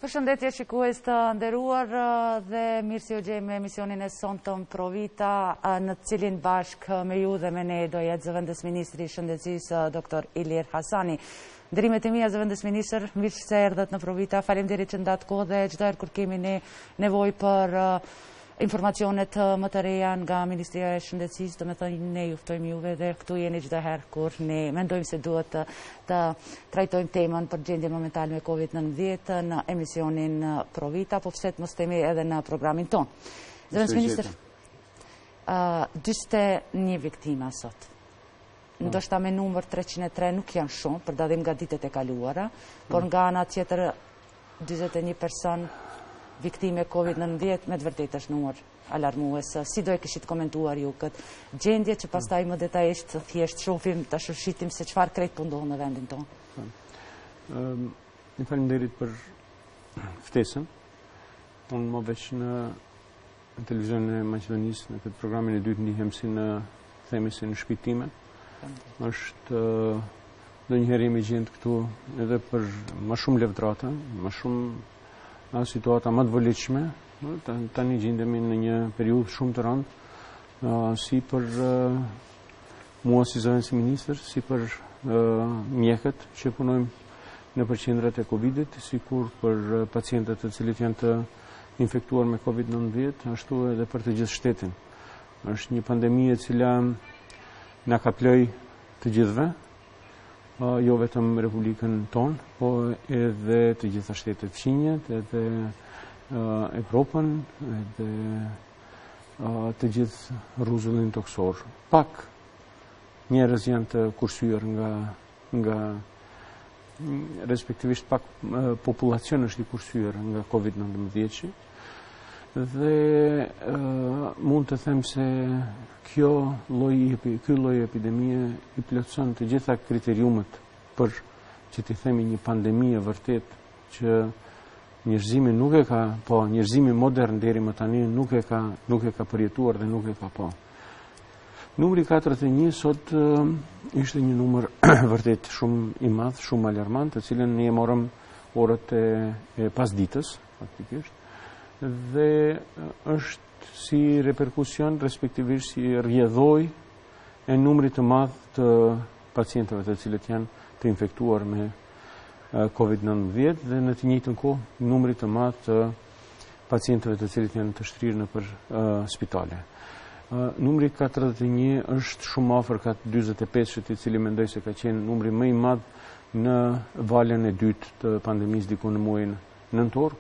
Përshëndetje shikues të nderuar dhe mirë se u gjejmë me emisionin e sonte Pro Vita, në të cilin bashkë me ju dhe me ne do jetë zëvendës ministri i Shëndetësisë Dr. Ilir Hasani. Ndërimet e mia zëvendës ministër, mirë se erdhët në Pro Vita. Faleminderit që ndatë kohë dhe çdo herë kur kemi ne nevojë për informacionet më të reja nga Ministria e Shëndetësisë, do me thënë ne ju ftojmë juve dhe këtu jeni çdo herë kur ne mendojmë se duhet të trajtojmë temën për gjendjen momentale me COVID-19 në emisionin Pro Vita, po pse mos themi edhe në programin ton. Zëvendës ministër, 41 viktima sot. Ndoshta me numër 303 nuk janë shumë, për dallim nga ditët e kaluara, por nga ana tjetër 41 person viktime COVID-19 me të vërtetë është numër alarmues. Si do e kishit komentuar ju këtë gjendje që pastaj më detajisht thjesht shohim ta shëshitim se çfarë krejt po ndodh në vendin tonë? Ju faleminderit për ftesën. Unë më veç në televizionin e Maqedonisë në këtë programin e dytë ndihem si në themi si në shpitime. Është ndonjëherë jemi gjendë këtu edhe për më shumë levdrata, më shumë në situata më të vëllitshme, tani gjendemi në një periudhë shumë të rëndë, si për mua si zëvendës ministër, si për mjekët që punojmë në përqendrat e Covidit, sikur për pacientët të cilët janë të infektuar me COVID-19, ashtu edhe për të gjithë shtetin. Është një pandemi e cila na kaploi të gjithëve, jo vetëm Republikën tonë, po edhe të gjitha shtetet fqinjet, edhe Evropën, edhe të gjithë rrezullin toksor. Pak njerëz janë të kursyer nga respektivisht pak populacion është i kursyer nga COVID-19 dhe mund të them se ky lloj epidemie i plotson të gjitha kriteriumet për që t'i themi një pandemi e vërtet që njerëzimi nuk e ka, po njerëzimi modern deri më tani nuk e ka përjetuar dhe nuk e ka po. Numri 41 sot ishte një numër vërtet shumë i madh, shumë alarmant, të cilën ne e morëm orët e pasditës, faktikisht, dhe është si reperkusion, respektivisht si rrjedhoj e numrit të madh të pacientëve të cilët janë të infektuar me COVID-19 dhe në të njëjtën kohë numrit të madh të pacientëve të cilët janë të shtrirë nëpër spitale. Numri 41 është shumë afër ka 45, i cili mendoj se ka qenë numri më i madh në valën e dytë të pandemisë diku në muajin nëntor,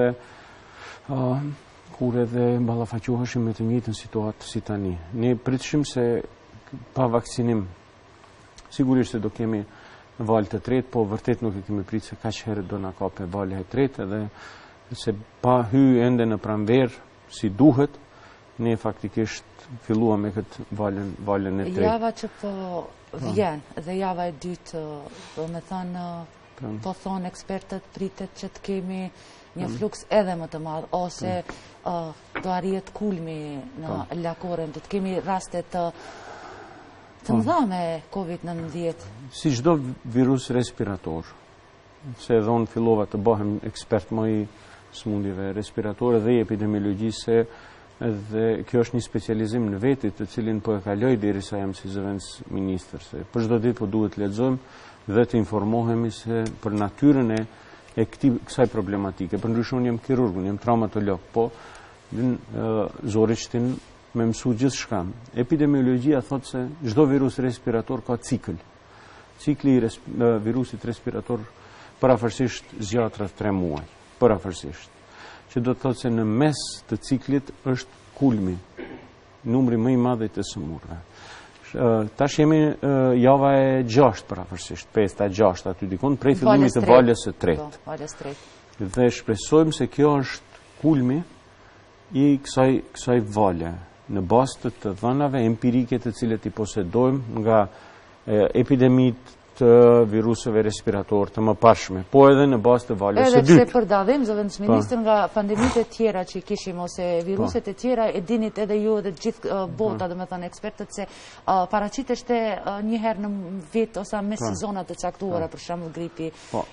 kur edhe ballafaqoheshim me të njëjtën situatë si tani. Ne pritshim se pa vaksinim sigurisht se do kemi valë të tretë, po vërtet nuk e kemi pritur se kaq herë do na kape valja e tretë, edhe se pa hyrë ende në pranverë si duhet, ne faktikisht filluam me këtë valën e tretë. Java që po vjen dhe java e dytë, do me thënë, po thonë ekspertët pritet që të kemi një fluks edhe më të madh, ose do arrihet kulmi në lakoren, do të kemi raste të mëdha me COVID-19. Si çdo virus respirator, se edhe unë fillova të bëhem ekspert më i sëmundjeve respiratore dhe i epidemiologjisë, dhe kjo është një specializim në veti të cilin po e kaloj derisa jam si zëvendës ministër, se për çdo ditë po duhet të lexojmë dhe të informohemi se për natyrën e kësaj problematike. Për ndryshe unë jam kirurg, unë jam traumatolog, po zori qëtin me mësu gjithë shka. Epidemiologjia thotë se çdo virus respirator ka cikël. Cikli i virusit respirator parafërsisht zgjatrat 3 muaj, parafërsisht. Që do të thotë se në mes të ciklit është kulmi, numri më i madh i të sëmurëve. Tash jemi java e 6 parafërsisht, 5-6 aty dikon, prej fillimit të valës së tretë. Dhe shpresojmë se kjo është kulmi i kësaj vale, në bazë të dhënave empirike të cilët i posedojmë nga epidemitë të viruseve respirator të mëparshme, po edhe në bazë të valës së dytë. Edhe pse për dallim, zëvendës ministër, nga pandemitë e tjera që kishim ose viruset e tjera, e dinit edhe ju edhe gjithë bota, domethënë ekspertët, se paraqiteshte një herë në vit ose me sezona të caktuara, për shembull gripi.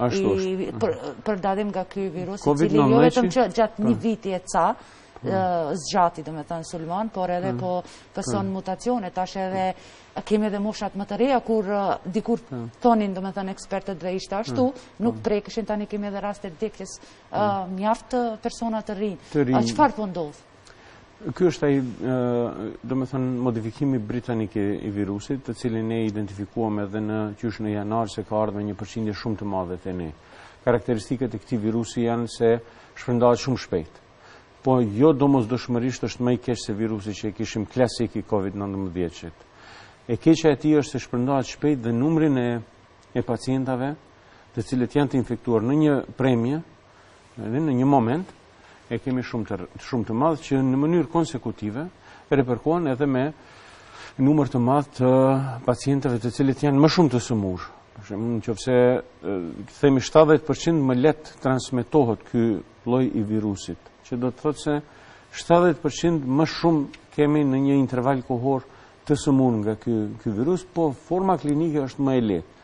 Për dallim nga ky virus, i cili jo vetëm që gjatë një viti e ca zgjati, domethënë sulmon, por edhe po pëson mutacione, tash edhe kemi edhe moshat më të reja, kur dikur thonin, domethënë ekspertët dhe ishte ashtu, nuk prekëshin, tani kemi edhe raste vdekjes mjaft persona të rinj. Çfarë po ndodh? Ky është ai, domethënë, modifikimi britanik i virusit, të cilin ne identifikuam edhe në janar, se ka ardhur me një përqindje shumë të madhe te ne. Karakteristikat e këtij virusi janë se shpërndahet shumë shpejt. Po jo domosdoshmërisht është më i keq se virusi që e kishim klasik i COVID-19. E keqja e tij është se shpërndahet shpejt dhe numrin e pacientave të cilët janë të infektuar në një premje, në një moment, e kemi shumë të madh që në mënyrë konsekutive reperkuohen edhe me numër të madh të pacientëve të cilët janë më shumë të sëmurë. Nëse themi 70% më lehtë transmetohet ky lloj i virusit, që do të thotë se 70% më shumë kemi në një interval kohor të sëmurë nga ky virus, po forma klinike është më e lehtë.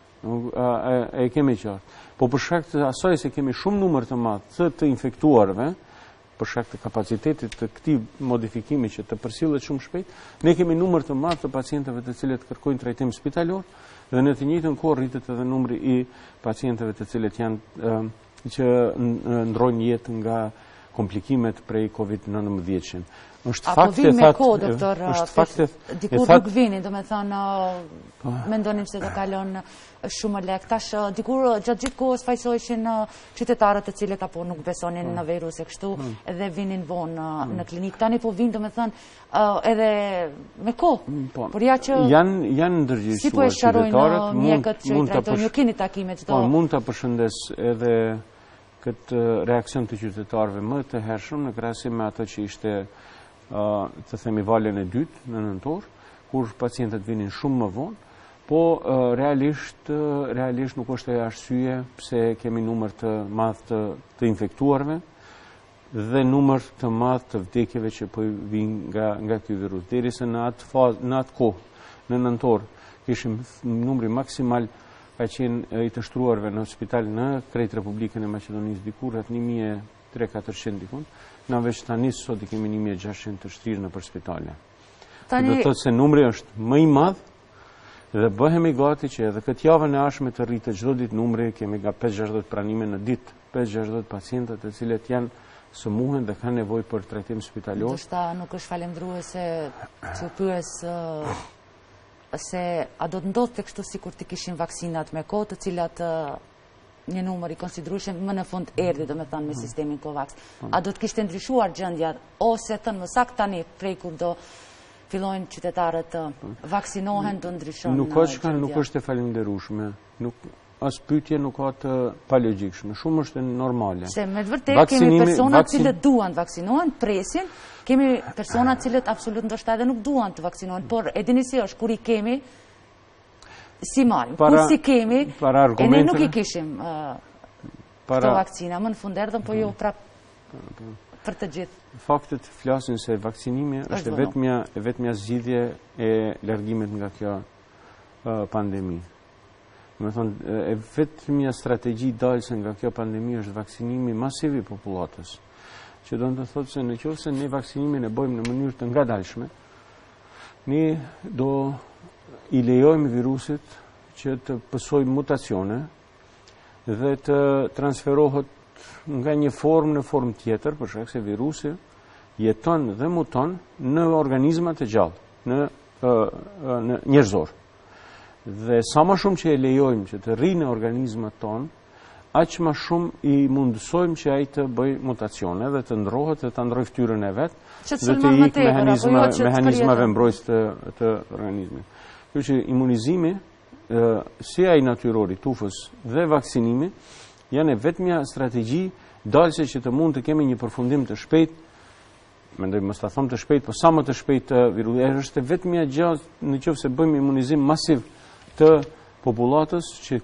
E kemi qartë. Po për shkak të asaj se kemi shumë numër të madh të infektuarve, për shkak të kapacitetit të këtij modifikimi që të përcjellet shumë shpejt, ne kemi numër të madh të pacientëve të cilët kërkojnë trajtim spitalor dhe në të njëjtën kohë rritet edhe numri i pacientëve të cilët janë që ndrojnë jetë nga komplikimet prej COVID-19. Apo vinë me kohë, doktor, dikur nuk vini, do me thënë, mendonin se do kalon shumë lek. Tash, dikur gjatë gjithë kohës fajsojshin qytetarët të cilët apo nuk besonin në virus e kështu, edhe vinin vonë në klinikë. Tani po vinë, do me thënë, edhe me kohë. Por ja që janë ndërgjegjësuar si po e sharojnë mjekët që i trajtojnë, ju keni takime çdo. Po, mund ta përshëndes edhe këtë reakcion të qytetarëve më të hershëm në krahasim me atë që ishte të themi valën e dytë në nëntor, kur pacientët vinin shumë më vonë, po realisht nuk është e arsye pse kemi numër të madh të infektuarve dhe numër të madh të vdekjeve që po vinë nga ky virus. Derisa në atë kohë, në nëntor, kishim numri maksimal ka qenë i të shtruarve në spital në krejt Republikën e Maqedonisë dikur rreth 1300-400 dikun. Në veç tani sot i kemi 1600 të shtrirë në për spitale. Do të thotë se numri është më i madh dhe bëhemi gati që edhe këtë javën e ardhshme të rritet çdo ditë numri, kemi nga 5-60 pranime në ditë, 5-60 pacientë të cilët janë sëmuhen dhe kanë nevojë për trajtim spitalor. Ndoshta nuk është falendruese që pyes se a do të ndodhte kështu sikur të kishin vaksinat me kohë, të cilat një numër i konsiderueshëm më në fund erdhi, domethënë me sistemin Covax. A do të kishte ndryshuar gjendja ose thënë më saktë tani prej kur do fillojnë qytetarët të vaksinohen do ndryshon? Nuk është e falenderueshme. As pyetje nuk ka të palogjikshme. Shumë është normale. Se me të vërtetë kemi persona të cilët duan të vaksinohen, presin, kemi persona të cilët absolut ndoshta edhe nuk duan të vaksinohen, por e dini si është kur i kemi si marrim, kur si kemi, e ne nuk i kishim këto vakcina, më në fund erdhën, po jo prapë për të gjithë. Faktet flasin se vaksinimi është vetmja zgjidhje e largimit nga kjo pandemi. Me thonë, e vetmja strategji dalse nga kjo pandemi është vaksinimi masiv i popullatës. Që do të thotë se në qoftë se ne vaksinimin e bëjmë në mënyrë të ngadalshme, ne do i lejojmë virusit që të pësojë mutacione dhe të transferohet nga një formë në formë tjetër, për shkak se virusi jeton dhe muton në organizma të gjallë, në njerëzor. Dhe sa më shumë që e lejojmë që të rrinë në organizmat tonë, aq më shumë i mundësojmë që ai të bëjë mutacione dhe të ndrohet dhe të ndrojë fytyrën e vet, dhe të ikë mehanizmave mbrojtëse të organizmit. Kështu që imunizimi, si ai natyror i tufës dhe vaksinimi, janë vetmja strategji dalse që të mund të kemi një përfundim të shpejt, mendoj mos ta them të shpejt, po sa më të shpejt virusi. Është vetmja gjë në qoftë se bëjmë imunizim masiv të popullatës që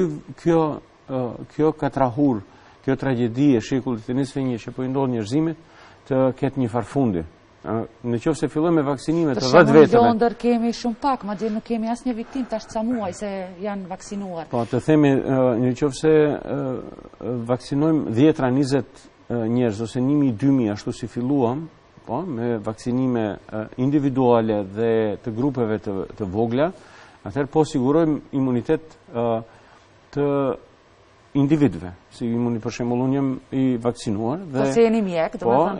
kjo katrahur, kjo tragedi e shekullit të 21 që po i ndodh njerëzimit të ketë një farfundi. Në qoftë se fillojmë me vaksinimet të 10 vetëve. Jo, ndër kemi shumë pak, madje nuk kemi asnjë viktim tash ca muaj se janë vaksinuar. Po, të themi në qoftë se vaksinojmë 10-20 njerëz ose 1000-2000 ashtu si filluam, po, me vaksinime individuale dhe të grupeve të vogla, atëherë po sigurojmë imunitet të individëve, si për shembull unë jam i vaksinuar dhe se jeni mjek,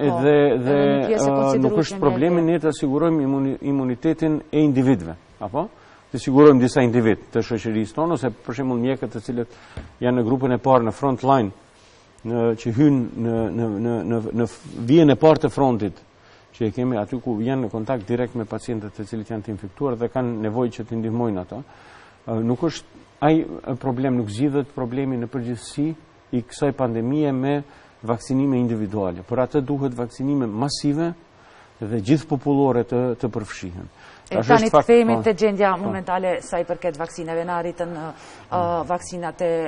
dhe nuk është problemi ne të sigurojmë imunitetin e individëve, apo? Të sigurojmë disa individ të shoqërisë tonë ose për shembull mjekët të cilët janë në grupin e parë në front line, që hynë në vijën e parë të frontit, që e kemi aty ku janë në kontakt direkt me pacientët të cilët janë të infektuar dhe kanë nevojë që të ndihmojnë ata. Nuk është ai problem, nuk zgjidhet problemi në përgjithësi i kësaj pandemie me vaksinime individuale, por atë duhet vaksinime masive dhe gjithë popullore të përfshihen. Tani të themi të gjendja momentale sa i përket vaksineve, na arritën vaksinat e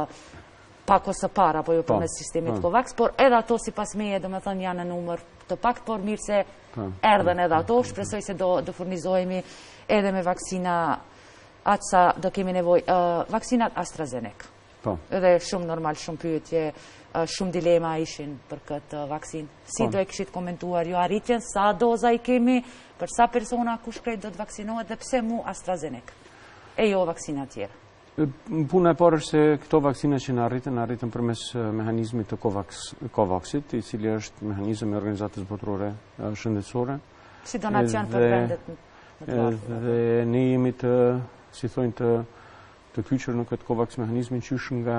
pak ose para, po jo përmes sistemit COVAX, por edhe ato sipas meje, domethënë janë në numër të pak, por mirë se erdhen edhe ato, shpresoj se do furnizohemi edhe me vaksina atë sa do kemi nevoj, vaksinat AstraZeneca. Edhe shumë normal, shumë pyetje, shumë dilema ishin për këtë vaksin. Si do e kishit komentuar jo arritjen, sa doza i kemi, për sa persona kush krejt do të vaksinohet dhe pse mu AstraZeneca, e jo vaksina tjera? Puna e parë është se këto vaksina që në arritën përmes mehanizmit të COVAX-it, i cili është mehanizëm e Organizatës Botërore Shëndetësore. Si donacion për vendet në të lartë. Dhe ne jemi si thojnë të kyqër në këtë COVAX mehanizmin qysh nga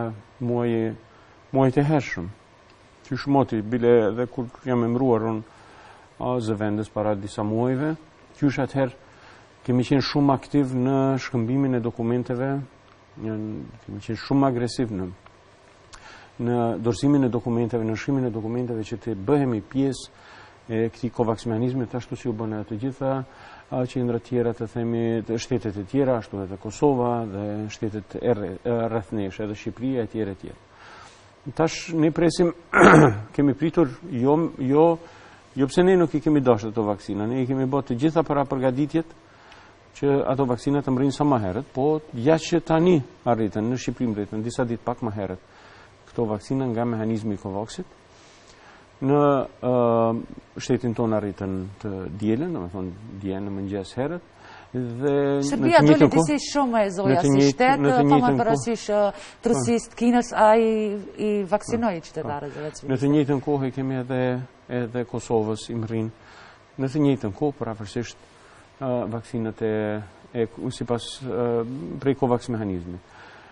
muajt e hershëm. Qysh moti, bile dhe kur jam emruar unë zëvendës para disa muajve, qysh atëherë kemi qenë shumë aktiv në shkëmbimin e dokumenteve, kemi qenë shumë agresiv në dorëzimin e dokumenteve, në shkrimin e dokumenteve që të bëhemi pjesë e këtij COVAX mehanizmit, ashtu si u bënë të gjitha qendra tjera, të themi të shtetet e tjera, ashtu edhe Kosova dhe shtetet rreth nesh, edhe Shqipëria e tjera e tjera. Tash ne presim, kemi pritur, jo pse ne nuk i kemi dashur ato vaksina, ne i kemi bërë të gjitha para përgatitjet që ato vaksina të mrinë sa më herët, po ja që tani arritën në Shqipëri mbretën disa ditë pak më herët këto vaksina nga mehanizmi i COVAX-it. Në shtetin tonë arritën të dielën, domethënë dielën në mëngjes herët, dhe Shqipëria doli disi shumë e zoja si shtet, pa më parasysh trusist Kinës, ai i vaksinoi qytetarët e vetë. Në të njëjtën kohë kemi edhe Kosovës i mrin. Në të njëjtën kohë parafarsisht vaksinat sipas prej COVAX mehanizmit.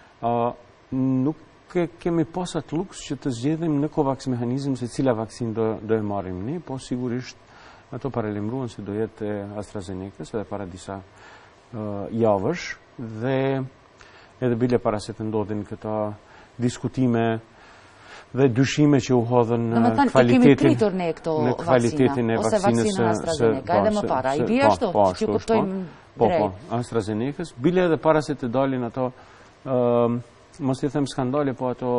Nuk kemi pasat luks që të zgjedhim në COVAX mehanizm se cila vaksin do e marrim ne, po sigurisht ato paralajmëruan se do jetë AstraZeneca edhe para disa javësh dhe edhe bile para se të ndodhin këta diskutime dhe dyshime që u hodhën në kvalitetin e vaksinës AstraZeneca, edhe më para. I bie ashtu, që kuptojmë drejt. Po, AstraZeneca, bile edhe para se të dalin ato mos i them skandale, po ato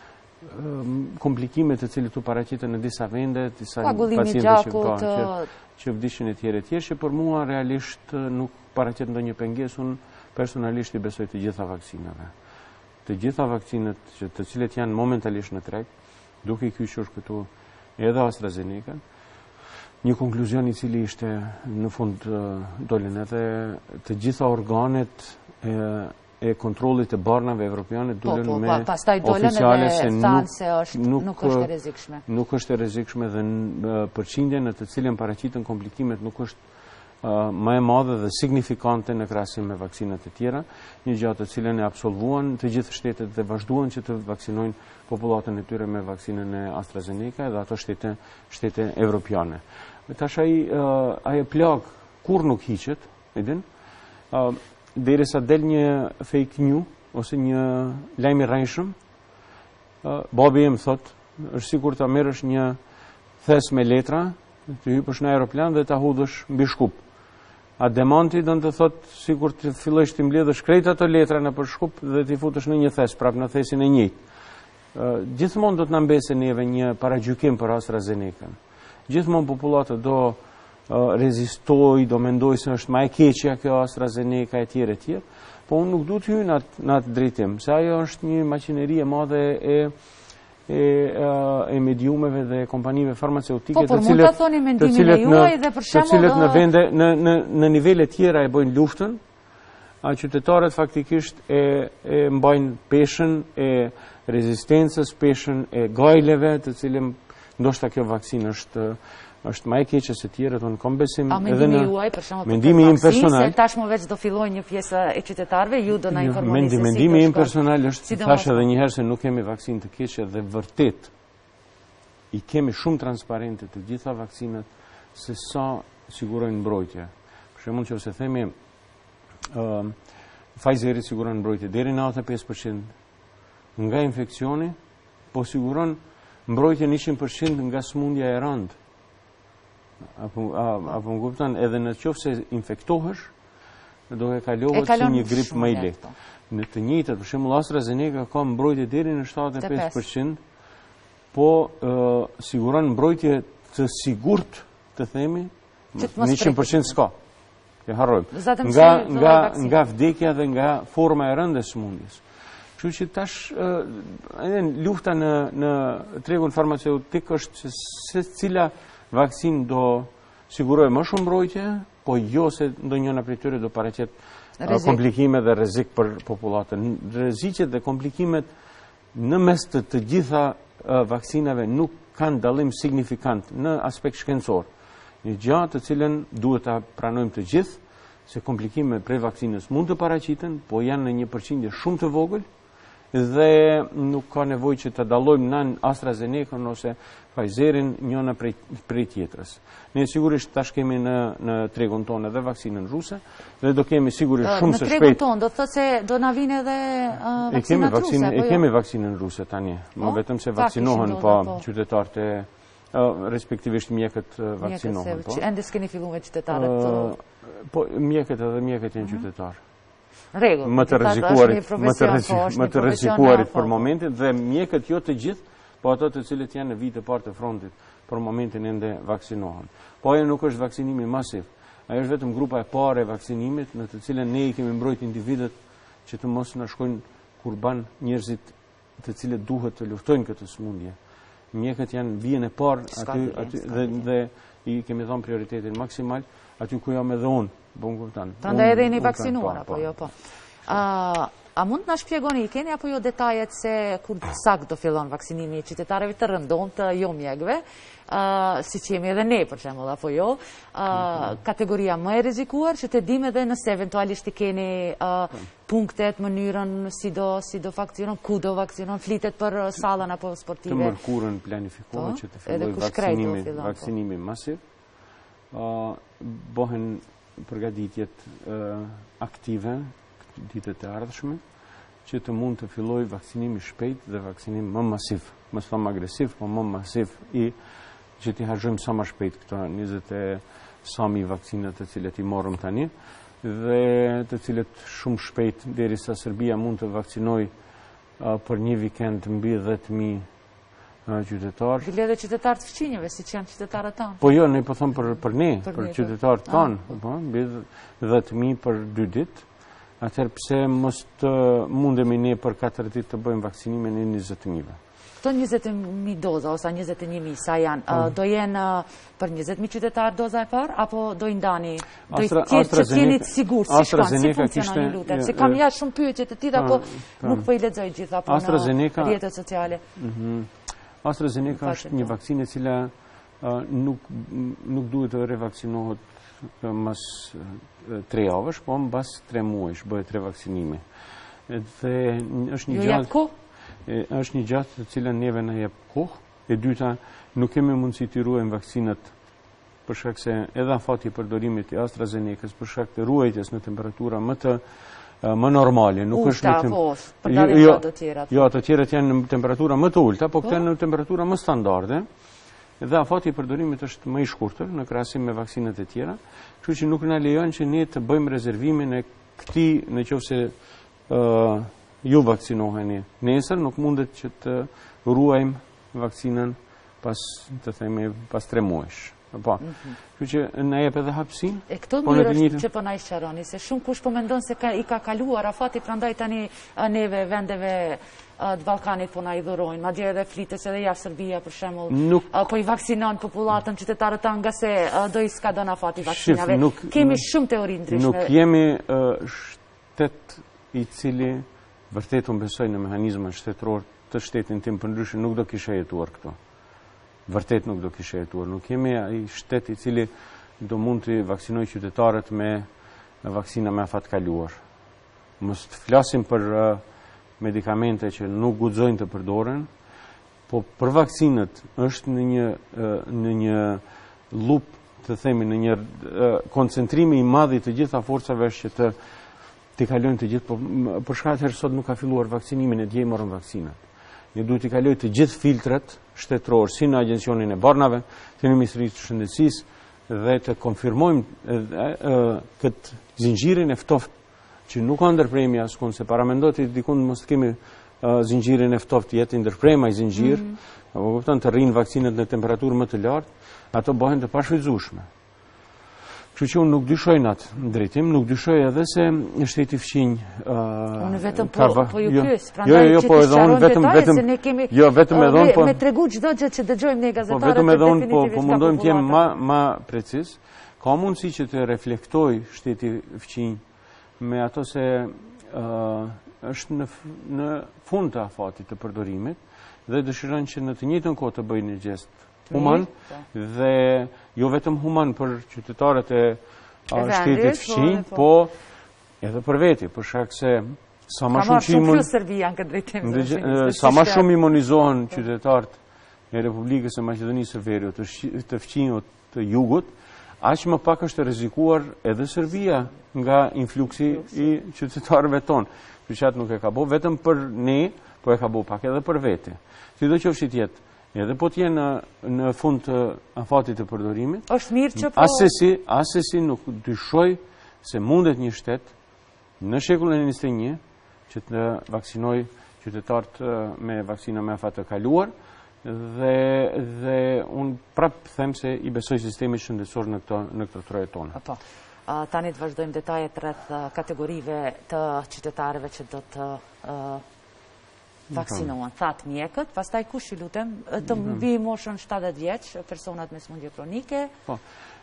komplikime të cilët u paraqiten në disa vende, disa pacientë që vdishin e tjerë, që për mua realisht nuk paraqet ndonjë pengesë. Unë personalisht i besoj të gjitha vaksinave. Të gjitha vaksinat të cilët janë momentalisht në treg, duke i kyqur këtu edhe AstraZeneca, një konkluzion i cili ishte në fund dolën edhe të gjitha organet e kontrollit të barnave evropiane dulen me oficiale se nuk është e rrezikshme. Nuk është e rrezikshme dhe përqindja në të cilën paraqiten komplikimet nuk është më e madhe dhe signifikante në krahasim me vaksinat e tjera, një gjë të cilën e absolvuan të gjithë shtetet dhe vazhduan që të vaksinojnë popullatën e tyre me vaksinën e AstraZeneca dhe ato shtete evropiane. Tash ai plag kur nuk hiqet, e din? Derisa del një fake news ose një lajm i rrënjshëm, babi im thot, është sikur ta merresh një thes me letra, të hypësh në aeroplan dhe ta hudhësh mbi shkup. A demanti do të thotë sikur të fillosh të mbledhësh krejt ato letra në përshkup dhe t'i futesh në një thes, prapë në thesin e njëjtë. Gjithmonë do të na mbese neve një paragjykim për AstraZeneca. Gjithmonë popullata do rezistoj, do mendoj se është më e keqja kjo AstraZeneca etj etj. Po unë nuk duhet hyj në atë drejtim, se ajo është një makineri e madhe e mediumeve dhe kompanive farmaceutike, të cilët në vende në nivele tjera e bëjnë luftën, a qytetarët faktikisht e mbajnë peshën e rezistencës, peshën e gajleve, të cilën ndoshta kjo vaksinë është më e keqe se tjerët, unë kam besim edhe në mendimi im personal. Se tashmë veç do fillojë një pjesë e qytetarëve, ju do na informoni se si. Mendimi im personal është, thash edhe një herë, se nuk kemi vaksinë të keqe dhe vërtet i kemi shumë transparente të gjitha vaksinat se sa sigurojnë mbrojtje. Për shembull, nëse themi Pfizeri siguron mbrojtje deri në 95% nga infeksioni, po siguron mbrojtje 100% nga smundja e rëndë. Apo më kupton, edhe në qoftë se infektohesh, do e kalohet si një grip më i lehtë. Në të njëjtët, për shembull AstraZeneca ka mbrojtje deri në 75%, po siguron mbrojtje të sigurt, të themi, 100% s'ka. E harrojmë. Nga vdekja dhe nga forma e rëndë e smundjes. Kështu që tash lufta në tregun farmaceutik është se cila vaksinë do sigurojë më shumë mbrojtje, po jo se ndonjëna prej tyre do paraqet komplikime dhe rrezik për popullatën. Rreziqet dhe komplikimet në mes të gjitha vaksinave nuk kanë dallim signifikant në aspekt shkencor. Një gjë të cilën duhet ta pranojmë të gjithë, se komplikime prej vaksinës mund të paraqiten, po janë në një përqindje shumë të vogël dhe nuk ka nevojë që të dallojmë në AstraZeneca ose Pfizerin njëna prej tjetrës. Ne sigurisht tash kemi në tregun tonë edhe vaksinën ruse dhe do kemi sigurisht shumë së shpejt. Në tregun tonë do të thotë se do na vinë edhe vaksinat ruse. E kemi vaksinën ruse tani, më vetëm se vaksinohen po qytetarët e respektivisht mjekët vaksinohen. Ende s'keni filluar me qytetarët? Po mjekët edhe mjekët janë qytetarë. Më të rrezikuarit për momentin dhe mjekët jo të gjithë, po ato të cilët janë në vit të parë të frontit për momentin ende vaksinohen. Po ajo nuk është vaksinimi masiv. Ajo është vetëm grupa e parë e vaksinimit në të cilën ne i kemi mbrojtur individët që të mos na shkojnë kurban njerëzit të cilët duhet të luftojnë këtë sëmundje. Mjekët janë vijën e parë aty dhe i kemi dhënë prioritetin maksimal aty ku jam edhe unë. Prandaj edhe jeni vaksinuar apo jo po. A mund të na shpjegoni, keni apo jo detajet se kur sakt do fillon vaksinimi i qytetarëve të rëndom të jo mjekëve, siç jemi edhe ne për shembull apo jo, kategoria më e rrezikuar që të dimë edhe nëse eventualisht i keni punktet, mënyrën si do vaksinon, ku do vaksinon, flitet për sallën apo sportive. Të mërkurën planifikohet që të fillojë vaksinimi masiv. Bëhen përgatitjet aktive ditët e ardhshme që të mund të fillojë vaksinimi shpejt dhe vaksinim më masiv, më shumë agresiv, po më masiv që t'i harxojmë sa më shpejt këto 20 e sa mijë vaksinat të cilët i morëm tani dhe të cilët shumë shpejt derisa Serbia mund të vaksinojë për një vikend mbi 10.000 qytetarë. Bile dhe qytetarët fëqinjëve, si që janë qytetarët tanë. Po jo, ne po thëmë për ne, për qytetarët tanë, mbi 10.000 për 2 ditë. Atëherë pse mos të mundemi ne për 4 ditë të bëjmë vaksinimin e 20.000-ve. Këto 20.000 doza, ose 21.000, sa janë, do jenë për 20.000 qytetarë doza e parë, apo do i ndani, do i tjetë që t'jenit sigur, si shkanë, si funksionon një lutet, se kam jashtë shumë pyetje të tjera, po nuk po i lexoj gjitha po në rrjetet sociale. AstraZeneca është një vaksinë e cila nuk duhet të revaksinohet mas 3 javësh, po mbas 3 muajsh bëhet revaksinimi. Dhe është një gjatë është një gjatë të cilën neve na jep kohë. E dyta, nuk kemi mundësi të ruajmë vaksinat për shkak se edhe afati i përdorimit të AstraZenecas për shkak të ruajtjes në temperatura më normale, nuk është jo, të tjerat janë në temperatura më të ulta, po këto janë në temperatura më standarde dhe afati i përdorimit është më i shkurtër në krahasim me vaksinat e tjera, kështu që nuk na lejon që ne të bëjmë rezervimin e këtij nëse ju vaksinoheni nesër, nuk mundet që të ruajmë vaksinën pas 3 muajsh. Po, kështu që na jep edhe hapësinë. E këto mirë është që po na sqaroni, se shumë kush po mendon se i ka kaluar afati, prandaj tani neve vendeve të Ballkanit po na i dhurojnë, madje edhe flites edhe jashtë Serbia për shembull, po i vaksinon popullatën, qytetarët tanë nga se do i ska don afati vaksinave. Kemi shumë teori ndryshme. Nuk jemi shtet i cili vërtet unë besoj në mehanizma shtetëror të shtetin tim, përndryshe nuk do kisha jetuar këto. Vërtet nuk do kisha jetuar. Nuk jemi ai shtet i cili do mund të vaksinoj qytetarët me vaksina me afat kaluar. Mos të flasim për medikamente që nuk guxojnë të përdoren, po për vaksinët është në një lup, të themi, në një koncentrimi i madh i të gjitha forcave që të kalojnë të gjithë, për shkak se sot nuk ka filluar vaksinimin e dje morën vaksinat. Ne duhet të kalojë të gjithë filtrat shtetëror, si në Agjencionin e Barnave, si në Ministrinë e Shëndetësisë, dhe të konfirmojmë këtë zinxhirin e ftoftë që nuk ka ndërpremje askund, se paramendohet dikund mos të kemi zinxhirin e ftoftë, jetë ndërprema i zinxhir, apo kupton të rrinë vaksinat në temperaturë më të lartë, ato bëhen të pashfrytzueshme. Kështu që unë nuk dyshoj në atë drejtim, nuk dyshoj edhe se shteti fqinj... Unë vetëm po ju pyes, prandaj që të sqarojmë detajet, se ne kemi me tregu çdo gjë që dëgjojmë ne gazetarët. Vetëm edhe unë po mundojmë të jem më preciz. Ka mundësi që të reflektoj shteti fqinj me ato se është në fund të afatit të përdorimit dhe dëshiron që në të njëjtën kohë të bëjë një gest human dhe jo vetëm human për qytetarët e shtetit fqinj, po edhe për veti, për shkak se sa më shumë imunizohen qytetarët e Republikës së Maqedonisë së Veriut, të fqinjut të jugut, aq më pak është rrezikuar edhe Serbia nga influksi i qytetarëve tonë. Kështu që nuk e ka bëu vetëm për ne, po e ka bëu pak edhe për vete. Sidoqoftë që jetë, edhe po të jenë në fund të afatit të përdorimit, është mirë që po... Asesi nuk dyshoj se mundet një shtet në shekullin e 21 që të vaksinoj qytetarët me vaksina me afat të kaluar, dhe unë prapë them se i besoj sistemit shëndetësor në këto troje tona. Tani të vazhdojmë detajet rreth kategorive të qytetarëve që do të vaksinohen, thatë mjekët, pastaj kush i lutem, të mbi moshën 70 vjeç, personat me sëmundje kronike. Po,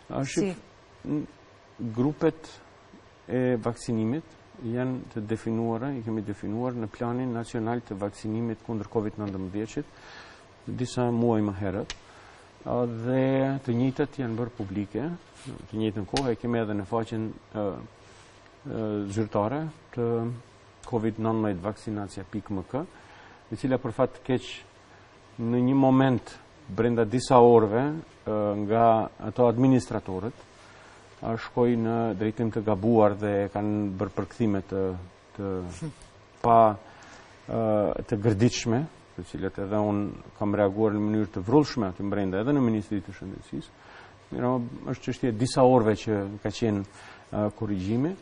grupet e vaksinimit janë të definuara, i kemi definuar në planin nacional të vaksinimit kundër COVID-19 disa muaj më herët, dhe të njëjtat janë bërë publike, të njëjtën kohë e kemi edhe në faqen zyrtare të COVID-19 vaksinacja.mk, e cila për fat të keq në një moment brenda disa orëve nga ato administratorët shkoi në drejtim të gabuar dhe kanë bërë përkthime të gërditshme, të cilat edhe unë kam reaguar në mënyrë të vrullshme aty brenda edhe në Ministrinë të Shëndetësisë. Mira, është çështje disa orëve që ka qenë korrigjimi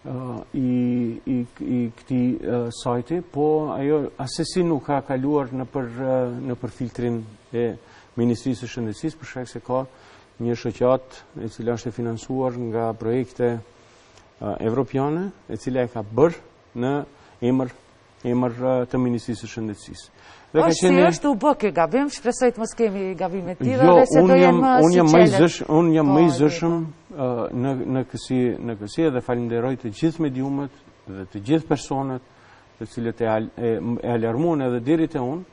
i këtij sajti, po ajo asesi nuk ka kaluar në për filtrin e Ministrisë së Shëndetësisë, për shkak se ka një shoqatë e cila është e financuar nga projekte evropiane, e cila e ka bërë në emër të Ministrisë së Shëndetësisë. Është u bë ky gabim, shpresoj të mos kemi gabime të tilla dhe se do jenë unë jam më i zëshëm në kësi dhe falenderoj të gjithë mediumet dhe të gjithë personat të cilët e alarmuan edhe deri te unë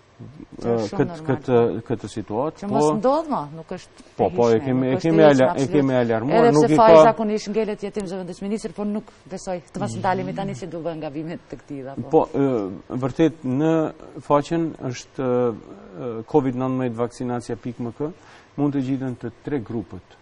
këtë situatë. Që mos ndodh më, nuk është po, e kemi alarmuar. Edhe pse faj zakonisht ngelet jetim zëvendës ministër, por nuk besoj të mos ndalemi tani se do bëhen gabimet të këtilla. Po, vërtet në faqen është COVID-19 vaksinacja.mk, mund të gjiten të 3 grupet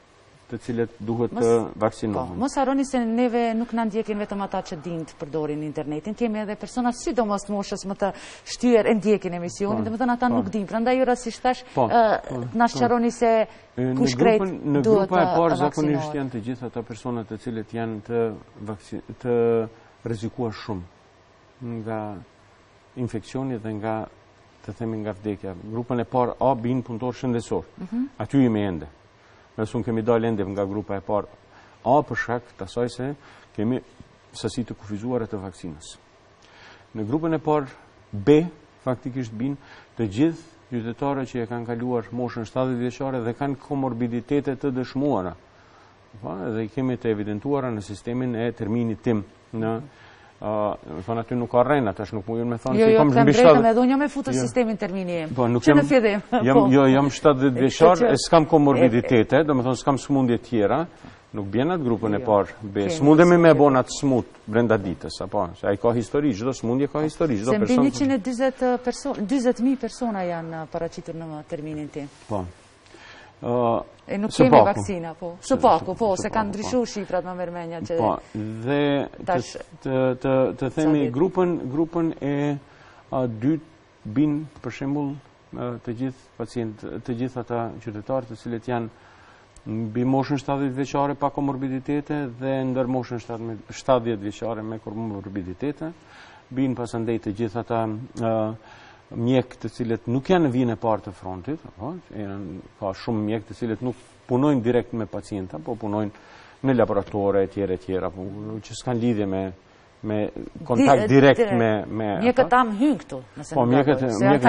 të cilët duhet të vaksinohen. Mos harroni se neve nuk na ndjekin vetëm ata që dinë të përdorin internetin, kemi edhe persona sidomos të moshës më të shtyrë e ndjekin emisionin, domethënë ata nuk dinë. Prandaj ju rastisht thash na sqaroni se kush krejt duhet të vaksinohet. Në grupa e parë zakonisht janë të gjithë ata personat të cilët janë të rrezikuar shumë nga infeksioni dhe nga të themi nga vdekja. Grupën e parë A bin punëtor shëndetësor. Aty jemi ende. Nëse unë kemi dalë ende nga grupa e parë A për shkak të asaj se kemi sasi të kufizuara të vaksinës. Në grupën e parë B faktikisht bin të gjithë qytetarët që e kanë kaluar moshën 70 vjeçare dhe kanë komorbiditete të dëshmuara. Dhe i kemi të evidentuara në sistemin e terminit tim në thonë aty nuk ka rrena, tash nuk mujën me thonë se kam mbi 70 edhe unë jam e futur sistemin termini im. Që në fillim. Jam 70 vjeçar, e s'kam komorbiditete, domethënë s'kam sëmundje tjera, nuk bjen atë grupën e parë B. Smundemi me bona të smut brenda ditës, apo se ai ka histori, çdo smundje ka histori, çdo person. Se mbi 140 persona, 40.000 persona janë paraqitur në terminin tim. Po. E nuk kemi vaksina, po. Së paku, po, se kanë ndryshuar shifrat më mërmenja që... Po, dhe të themi grupën e dytë bin, për shembull, të gjithë pacientë, të gjithë ata qytetarë të cilët janë mbi moshën 70 vjeçare pa komorbiditete dhe ndër moshën 70 vjeçare me komorbiditete, bin pasandej të gjithë ata mjek të cilët nuk janë në vijën e parë të frontit, ka shumë mjek të cilët nuk punojnë direkt me pacienta, po punojnë në laboratore etj, që s'kan lidhje me kontakt direkt me mjekët tam hyn këtu, nëse po mjekët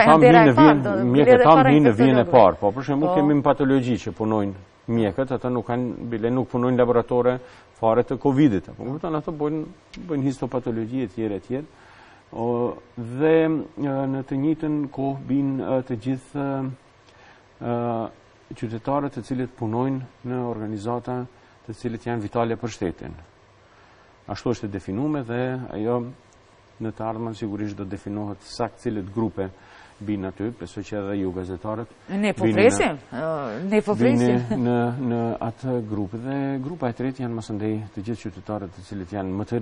tam hyn në vijën e parë, po për shembull kemi patologji që punojnë mjekët, ata nuk punojnë në laboratore fare të Covidit, po kupton, ata bëjnë histopatologji etj. Dhe në të njëjtën kohë bin të gjithë qytetarët të cilët punojnë në organizata të cilët janë vitale për shtetin. Ashtu është definuar dhe ajo në të ardhmen sigurisht do definohet saktë cilët grupe bin aty, besoj që edhe ju gazetarët. Ne po presim. Në atë grup dhe grupa e tretë janë mësëndej të gjithë qytetarët të cilët janë më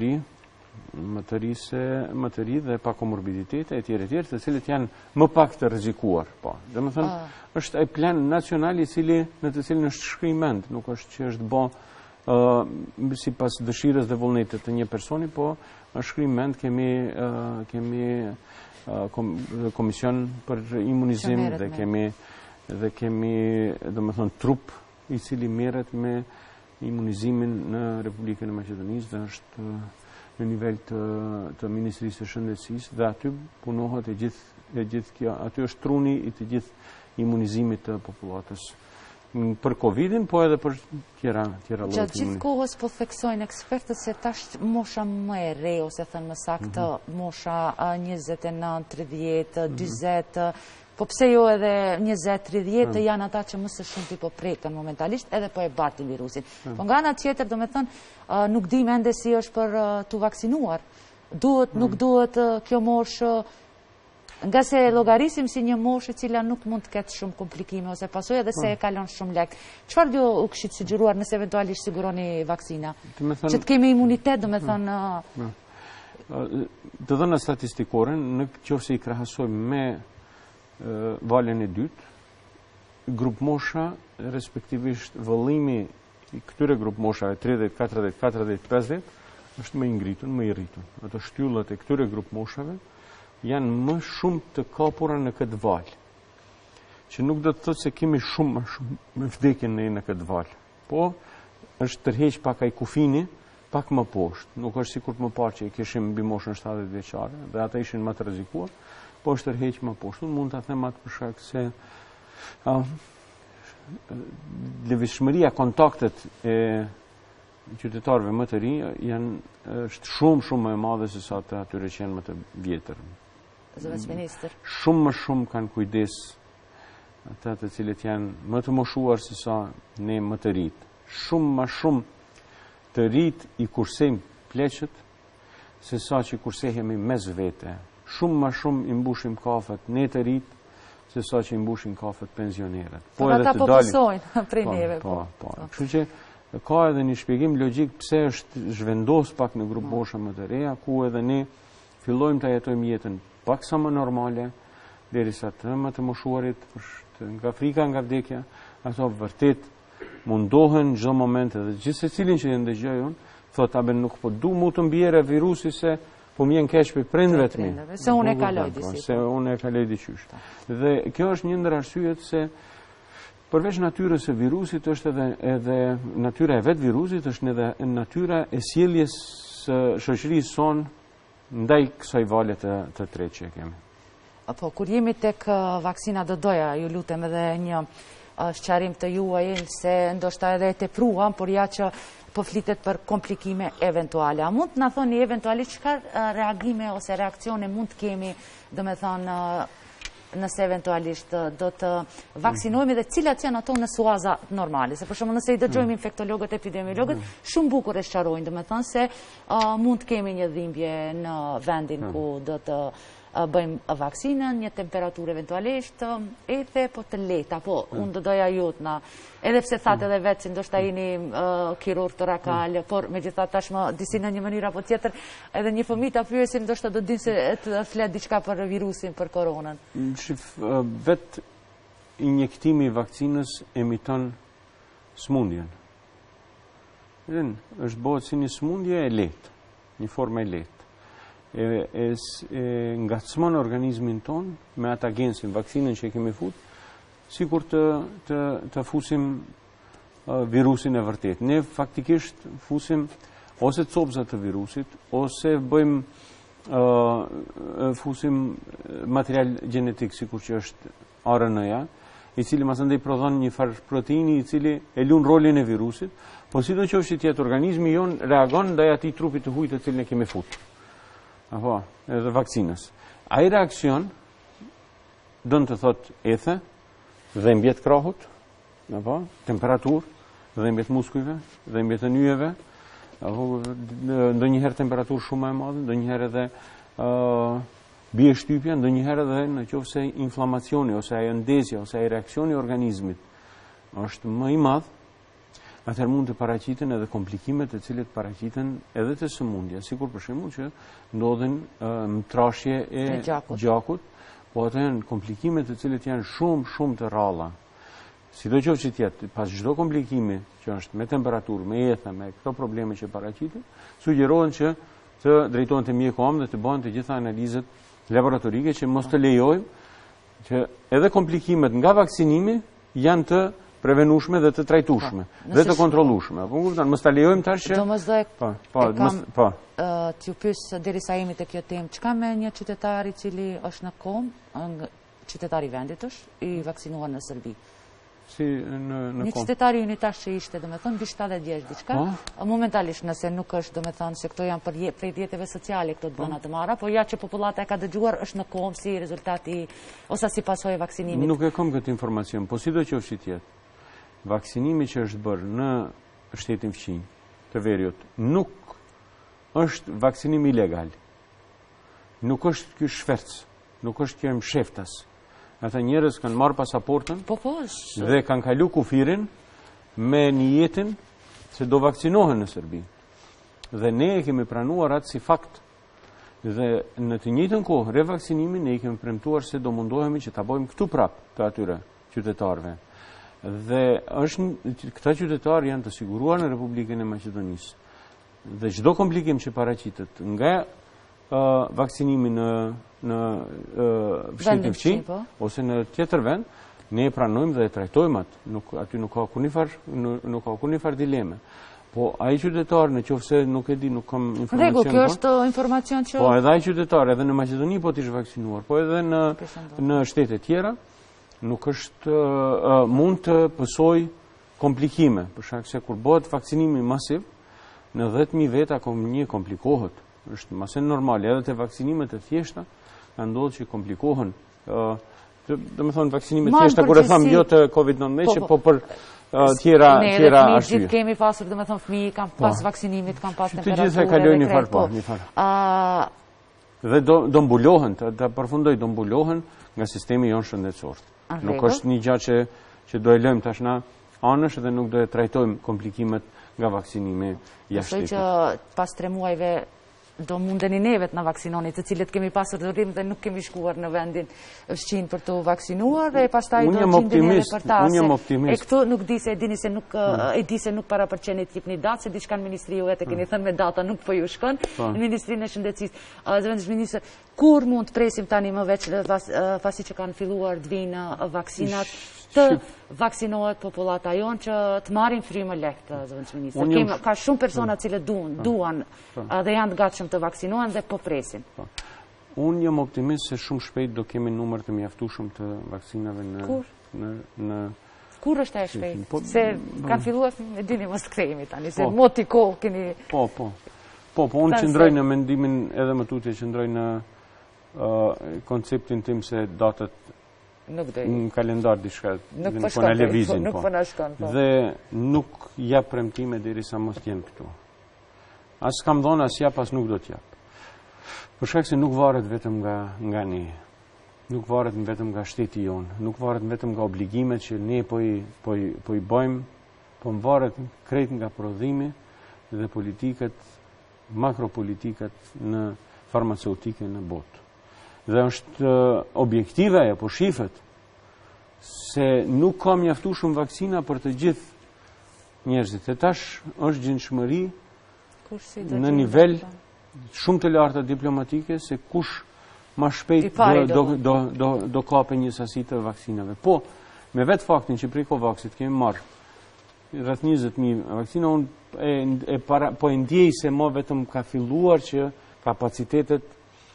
të ri dhe pa komorbiditete etj, të cilët janë më pak të rrezikuar, po. Domethënë është ai plan nacional i cili në të cilin është shkrimend, nuk është që është bë sipas dëshirës dhe vullnetit të një personi, po është shkrimend, kemi komision për imunizim dhe kemi domethënë trup i cili merret me imunizimin në Republikën e Maqedonisë dhe është në nivel të Ministrisë së Shëndetësisë dhe aty punohet e gjithë kjo, aty është truni i të gjithë imunizimit të popullatës për Covidin, po edhe për tjera lloje. Gjatë gjithë kohës po theksojnë ekspertët se tash mosha më e re, ose thënë më saktë, mosha 29, 30, 40, po pse jo edhe 20, 30 janë ata që më së shumti po prekën momentalisht edhe po e batin virusin. Po nga ana tjetër, domethënë, nuk dim ende si është për të vaksinuar. Duhet, nuk duhet kjo moshë, nga se llogarisim si një moshë e cila nuk mund të ketë shumë komplikime ose pasojë edhe se e kalon shumë lehtë. Çfarë do u kishit sugjeruar nëse eventualisht siguroni vaksina? Që të kemi imunitet, domethënë. Të dhëna statistikore, në qoftë i krahasojmë me valën e dytë, grup mosha, respektivisht vëllimi i këtyre grup moshave 30, 40, 40, 50, është më i ngritur, më i rritur. Ato shtyllat e këtyre grup moshave janë më shumë të kapura në këtë valë. Që nuk do të thotë se kemi shumë me vdekjen në këtë valë. Po, është tërheq pak ai kufini, pak më poshtë. Nuk është sikur më parë që i kishim mbi moshën 70 vjeçare, dhe ata ishin më të rrezikuar, po është tërheq më poshtë. Unë mund ta them atë për shkak se lëvizshmëria, kontaktet e qytetarëve më të rinj është shumë më e madhe se sa të atyre që janë më të vjetër. Zëvendës Ministër. Shumë më shumë kanë kujdes ata të cilët janë më të moshuar se sa ne më të rit. Shumë më shumë të rit i kursejmë pleqët se sa që kursehemi mes vete. Shumë më shumë i mbushim kafet ne të rit se sa që i mbushim kafet pensionerët. Po ata po pësojnë prej neve. Po. Kështu që ka edhe një shpjegim logjik pse është zhvendos pak në grup bosha më të reja, ku edhe ne fillojmë të jetojmë jetën pak sa më normale, derisa të më të moshuarit, nga frika, nga vdekja, ato vërtet mundohen çdo moment edhe gjithë secilin që ndëgjoj unë, thotë abe nuk po du mu të mbjere virusi se po m'jen keq për prindëve të mi. Se unë e kaloj disi. Se unë e kaloj diqysh. Dhe kjo është një ndër arsyet se përveç natyrës së virusit është edhe natyra e vetë virusit është edhe natyra e sjelljes së shoqërisë son ndaj kësaj vale të tretë që kemi. Po, kur jemi tek vaksina do doja, ju lutem edhe një sqarim të juaj se ndoshta edhe e tepruam, por ja që po flitet për komplikime eventuale. A mund të na thoni eventualisht çfarë reagime ose reakcione mund të kemi, domethënë nëse eventualisht do të vaksinohemi dhe cilat janë ato në suaza normale. Se për shembull nëse i dëgjojmë infektologët, epidemiologët, shumë bukur e sqarojnë, domethënë se mund të kemi një dhimbje në vendin ku do të bëjmë vaksinën, një temperaturë eventualisht edhe po të lehta, po unë do doja jutna, edhe pse thatë edhe vetë si ndoshta jeni kirurg torakal, por megjithatë tashmë disi në një mënyrë apo tjetër, edhe një fëmijë ta pyesin ndoshta do dinë se të flet diçka për virusin, për koronën. Vetë injektimi i vaksinës emiton smundjen. Është bëhet si një smundje e lehtë, një formë e lehtë. Ngacmon organizmin ton me atë agensin, vaksinën që kemi fut, sikur të fusim virusin e vërtet. Ne faktikisht fusim ose copëzat të virusit, ose fusim material genetik, sikur që është RNA-ja, i cili masandej prodhon një farë proteini i cili e lun rolin e virusit, po sidoqoftë që tjetë organizmi jon reagon ndaj atij trupit të huaj të cilin e kemi fut. Apo, edhe vaksinës. Ai reakcion dënë të thot ethe, dhembjet krahut, apo, temperaturë, dhembjet muskujve, dhembjet të nyjeve, apo, ndonjëherë temperaturë shumë e madhe, ndonjëherë edhe bie shtypja, ndonjëherë edhe në qoftë se inflamacioni ose ajo ndezja ose ai reakcioni i organizmit është më i madh, atëherë mund të paraqiten edhe komplikimet të cilët paraqiten edhe të sëmundja, sikur për shembull që ndodhin trashje e gjakut, po ato janë komplikime të cilët janë shumë të rralla. Sidoqoftë që tjetë, pas çdo komplikimi që është me temperaturë, me etha, me këto probleme që paraqiten, sugjerohen që të drejtohen te mjeku am dhe të bëhen të gjitha analizat laboratorike që mos të lejojmë që edhe komplikimet nga vaksinimi janë të prevenueshme dhe të trajtueshme dhe të kontrollueshme. Po kupton, mos ta lejojmë tash që t'ju pyes derisa jemi te kjo temë, çka me një qytetar i cili është në komë, qytetari i vendit është i vaksinuar në Serbi. Si në një qytetar i tash që ishte, domethënë mbi 70 vjeç diçka, momentalisht nëse nuk është, domethënë se këto janë prej rrjeteve sociale këto të bëna të marra, po ja që popullata e ka dëgjuar është në komë si rezultati ose si pasojë e vaksinimit. Nuk e kam këtë informacion, po sidoqoftë tjetë. Vaksinimi që është bërë në shtetin fqinj të Veriut nuk është vaksinim ilegal. Nuk është ky shferc, nuk është kjo msheftas. Ata njerëz kanë marrë pasaportën dhe kanë kalu kufirin me niyetin se do vaksinohen në Serbi. Dhe ne e kemi pranuar atë si fakt. Dhe në të njëjtën kohë revaksinimin ne i kemi premtuar se do mundohemi që ta bëjmë këtu prapë të atyre qytetarëve. Dhe këta qytetarë janë të siguruar në Republikën e Maqedonisë. Dhe çdo komplikim që paraqitet nga vaksinimi në shtetin fqinj ose në tjetër vend, ne e pranojmë dhe e trajtojmë atë. Aty nuk ka kurrë farë dileme. Po ai qytetar në qoftë se nuk e di, nuk kam informacion. Rregull, kjo është informacion që po edhe ai qytetar edhe në Maqedoni po të ishte vaksinuar, po edhe në shtete tjera nuk është mund të pësoj komplikime, për shkak se kur bëhet vaksinimi masiv në 10.000 veta një komplikohet. Është masën normale, edhe te vaksinimet e thjeshta ka ndodhur që komplikohen. Domethënë vaksinimet e thjeshta kur e them jo të COVID-19, po për tjera arsye. Ne gjithë kemi pasur, domethënë fëmijë kanë pas vaksinimit, kanë pas temperaturë. Të gjithë kalojnë një farë. Dhe do mbulohen, të përfundoj do mbulohen nga sistemi jonë shëndetësor. Nuk është një gjë që do e lëmë tash na anësh dhe nuk do e trajtojmë komplikimet nga vaksinimi jashtë shtetit. Besoj që pas 3 muajve do mundeni neve të na vaksinoni, të cilët kemi pasur dorim dhe nuk kemi shkuar në vendin fqin për të vaksinuar, dhe pastaj do gjindeni edhe për ta. Unë jam optimist. E këtu nuk di se e dini se nuk e di se nuk para përqenit jepni datë, se diçka në ministri ju e keni thënë me data nuk po ju shkon. Në Ministrinë e Shëndetësisë, zëvendësh ministër, kur mund të presim tani më veç pasi që kanë filluar të vinë vaksinat, të vaksinohet populata jonë që të marrin frymë lehtë, zëvendësh ministër. Ka shumë persona cilët duan dhe janë të gatshëm të vaksinohen dhe po presin. Unë jam optimist se shumë shpejt do kemi numër të mjaftueshëm të vaksinave në Kur është e shpejt? Se kanë filluar, e dini mos të kthehemi tani, se moti kohë keni... Po, unë qëndroj në mendimin edhe më tutje, qëndroj në konceptin tim se datët në kalendar diçka, po në levizin, dhe nuk jap premtime derisa mos t'jen këtu. As kam dhënë, as jap, as nuk do t'jap. Për shkak se nuk varet vetëm nga ne, nuk varet vetëm nga shteti jonë, nuk varet vetëm nga obligimet që ne po i bëjmë, po varet krejt nga prodhimi dhe politikat, makropolitikat në farmaceutike në botë. Dhe është objektive apo shifët se nuk ka mjaftueshëm vaksina për të gjithë njerëzit. E tash është gjendshmëri në nivel shumë të lartë diplomatike se kush më shpejt do kape një sasi të vaksinave. Po, me vetë faktin që prej Covaxit kemi marrë rreth 20.000 vaksina, unë po e ndjej se më vetëm ka filluar që kapacitetet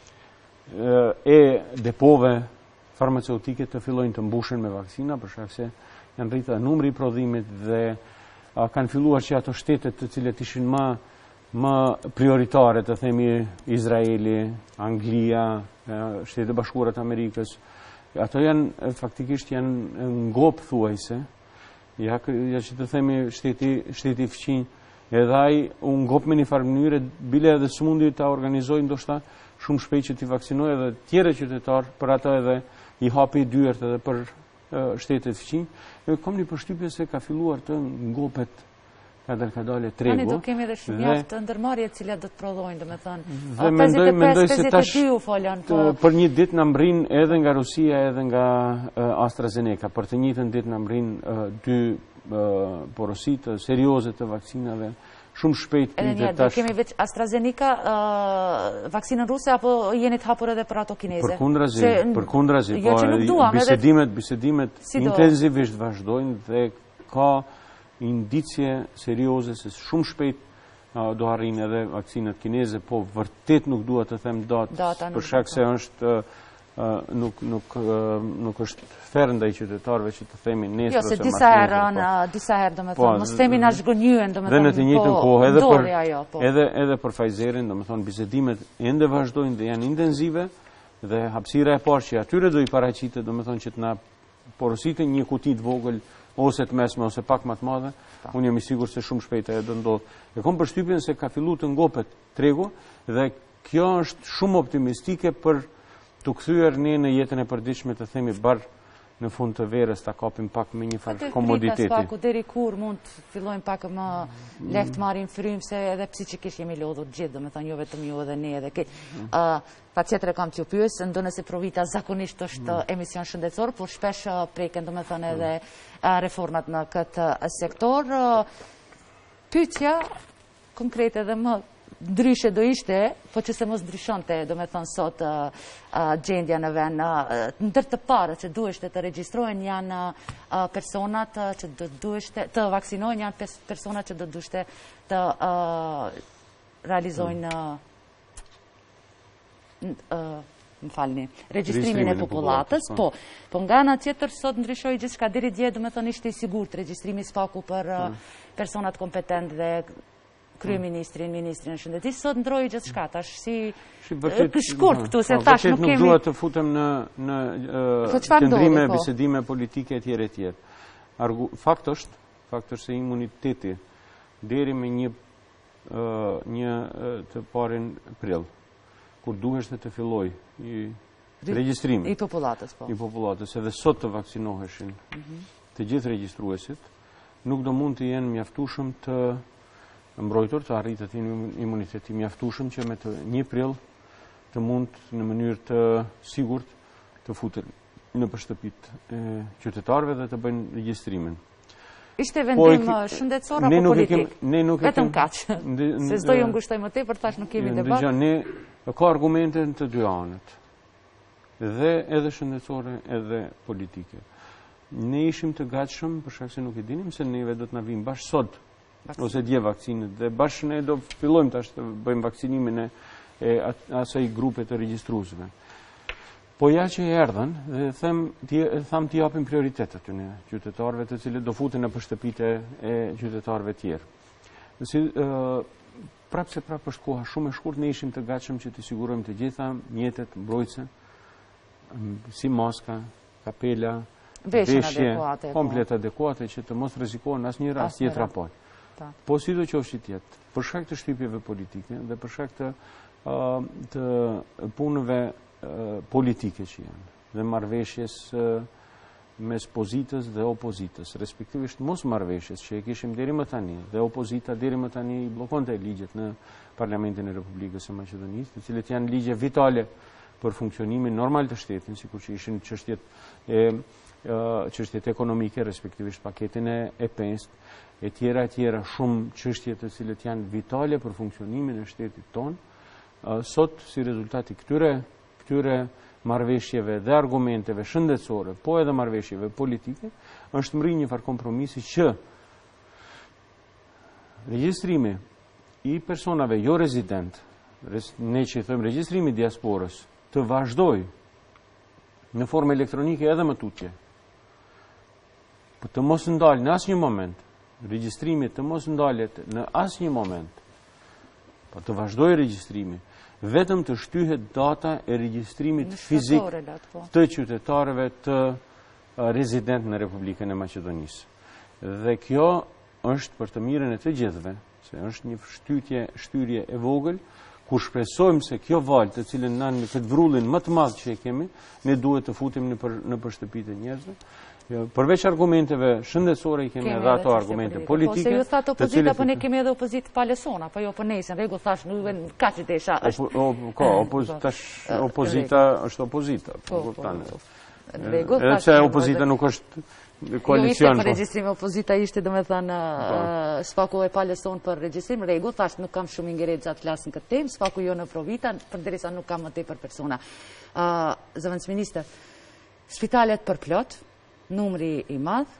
e depove farmaceutike të fillojnë të mbushen me vaksina, për shkak se janë rritur numri i prodhimit dhe kanë filluar që ato shtetet të cilet ishin më prioritare, të themi Izraeli, Anglia, Shtetet e Bashkuara të Amerikës, ato janë faktikisht janë ngop thuajse, ja që të themi shteti fqinj, edhe ai u ngop me një farë mënyre, bile edhe s'mundi ta organizojë ndoshta shumë shpejt që t'i vaksinojë edhe tjerë qytetarë, për ato edhe i hapi dyert edhe për shtetet fqinj. Kam një përshtypje se ka filluar të ngopet kadale tregu. Tani do kemi edhe shumë jaftë ndërmarrje të cilat do të prodhojnë, domethënë. Dhe mendoj se tash për një ditë na mbrin edhe nga Rusia edhe nga AstraZeneca, për të njëjtën ditë na mbrin 2 porositë serioze të vaksinave. Shumë shpejt pritet tash. Do kemi veç AstraZeneca, vaksinën ruse, apo jeni të hapur edhe për ato kineze? Përkundrazi, po bisedimet intensivisht vazhdojnë dhe ka indicje serioze se shumë shpejt do arrin edhe vaksinat kineze, po vërtet nuk dua të them datë, për shkak se është nuk është fair ndaj qytetarëve që të themi nesër ose se disa herë domethënë mos themi na zgënjyen domethënë. Dhe në të njëjtën kohë edhe për Pfizerin, domethënë bisedimet ende vazhdojnë dhe janë intensive dhe hapësira e parë që atyre do i paraqitet domethënë që të na porositë një kuti të vogël ose të mesme ose pak më të madhe, unë jam i sigurt se shumë shpejt ajo do ndodh. E kam përshtypjen se ka filluar të ngopet tregu dhe kjo është shumë optimistike për të kthyer ne në jetën e përditshme, të themi bar në fund të verës ta kapim pak me një farë komoditeti. Deri kur mund të fillojmë pak më lehtë marrim frymë, se edhe psiqikisht jemi lodhur gjithë, domethënë jo vetëm ju edhe ne edhe patjetër kam t'ju pyes, ndonë se Provita zakonisht është emision shëndetësor, por shpesh preken domethënë edhe reformat në këtë sektor. Pyetja konkrete dhe më ndryshe do ishte, po që se mos ndryshonte, do me thonë sot gjendja në vend, ndër të parë që duheshte të regjistrohen janë personat që do duheshte të vaksinohen, janë personat që do duheshte të realizojnë më falni, regjistrimin e popullatës, po nga ana tjetër sot ndryshoi gjithçka, deri dje do me thonë ishte i sigurt regjistrimi spaku për personat kompetent dhe kryeministrin, ministrin e shëndetësisë, sot ndroi gjithçka, tash si shkurt këtu se tash nuk kemi. Nuk dua të futem në qendrime, bisedime politike etj etj. Fakt është se imuniteti deri me një të parin prill, kur duheshte të filloj regjistrimi i popullatës, po. I popullatës, edhe sot të vaksinoheshin të gjithë regjistruesit, nuk do mund të jenë mjaftueshëm të mbrojtur, të arritet imuniteti mjaftueshëm që me të 1 prill të mund në mënyrë të sigurt të futen në shtëpitë e qytetarëve dhe të bëjnë regjistrimin. Ishte vendim shëndetësor apo politik? Vetëm kaq. Se s'do ju ngushtoj më tepër, tash nuk kemi debat. Ne ka argumente të dy anët. Dhe edhe shëndetësore edhe politike. Ne ishim të gatshëm, për shkak se nuk e dinim se neve do të na vinë bashkë sot ose dje vaksinët dhe bashkë ne do fillojmë tash të bëjmë vaksinimin e asaj grupe të regjistruesve. Po ja që erdhën, dhe tham t'i japim prioritet aty në qytetarëve të cilët do futen në shtëpitë e qytetarëve tjerë. Prapë se prapë është koha shumë e shkurt, ne ishim të gatshëm që t'i sigurojmë të gjitha mjetet mbrojtëse, si maska, kapela, veshje, komplet adekuate që të mos rrezikohen asnjë rast tjetër apo. Po sidoqoftë që tjetë, për shkak të shtypjeve politike dhe për shkak të punëve politike që janë dhe marrëveshjes mes pozitës dhe opozitës, respektivisht mos marrëveshjes që e kishim deri më tani dhe opozita deri më tani i bllokonte ligjet në Parlamentin e Republikës së Maqedonisë, të cilët janë ligje vitale për funksionimin normal të shtetit, sikur që ishin çështjet ekonomike, respektivisht paketin e pensë, e tjera shumë çështje të cilët janë vitale për funksionimin e shtetit ton. Sot si rezultati këtyre marrëveshjeve dhe argumenteve shëndetësore, po edhe marrëveshjeve politike, është mri një farë kompromisi që regjistrimi i personave jo rezident, ne që i thëmë regjistrimi diasporës, të vazhdoj në formë elektronike edhe më tutje, për të mos ndalë në asnjë moment, regjistrimi të mos ndalet në asnjë moment, për të vazhdoj regjistrimi, vetëm të shtyhet data e regjistrimit fizik të qytetarëve të rezident në Republikën e Maqedonisë. Dhe kjo është për të mirën e të gjithëve, se është një shtyrje e vogël, ku shpresojmë se kjo valë të cilën në këtë vrullin më të madh që e kemi, ne duhet të futim në shtëpitë e njerëzve. Përveç argumenteve shëndetësore i kemi edhe ato argumente politike. Po se ju thatë opozita, po ne kemi edhe opozitë palesona, po jo po nesër, rregull thash, nuk vjen kaq desha. Opozita është opozita. Rregull. Edhe pse opozita nuk është koalicion. Jo, ishte për regjistrim opozita ishte, domethënë, sfaku e paleson për regjistrim, rregull, thash nuk kam shumë ingerencë atë flas në këtë temë, sfaku jo në Provita, përderisa nuk kam më tepër persona. Zëvendës ministër, spitalet përplot, numri i madh,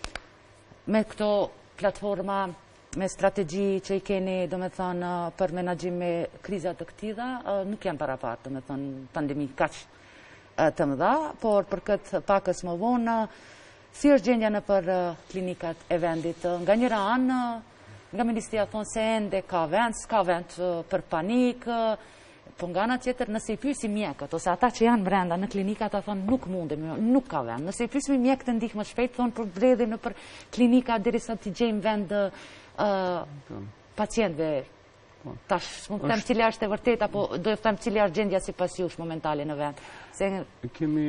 me këto platforma, me strategji që i keni, do me thënë, për menaxhim me krizat të këtilla, nuk janë parapartë, do me thënë, pandemi kaq të mëdha, por për këtë pakës më vonë, si është gjendja në për klinikat e vendit? Nga njëra anë, nga Ministria thonë se ende ka vend, s'ka vend për panik, po nga ana tjetër, nëse i pyesim mjekët, ose ata që janë brenda në klinika, ata thonë nuk mundem, nuk ka vend. Nëse i pyesim mjekët të ndihmë shpejt, thonë për mbledhjen nëpër klinika derisa të gjejmë vend pacientëve. Tash, s'mund të them cila është e vërteta, apo do të them cila është gjendja sipas jush momentale në vend. Kemi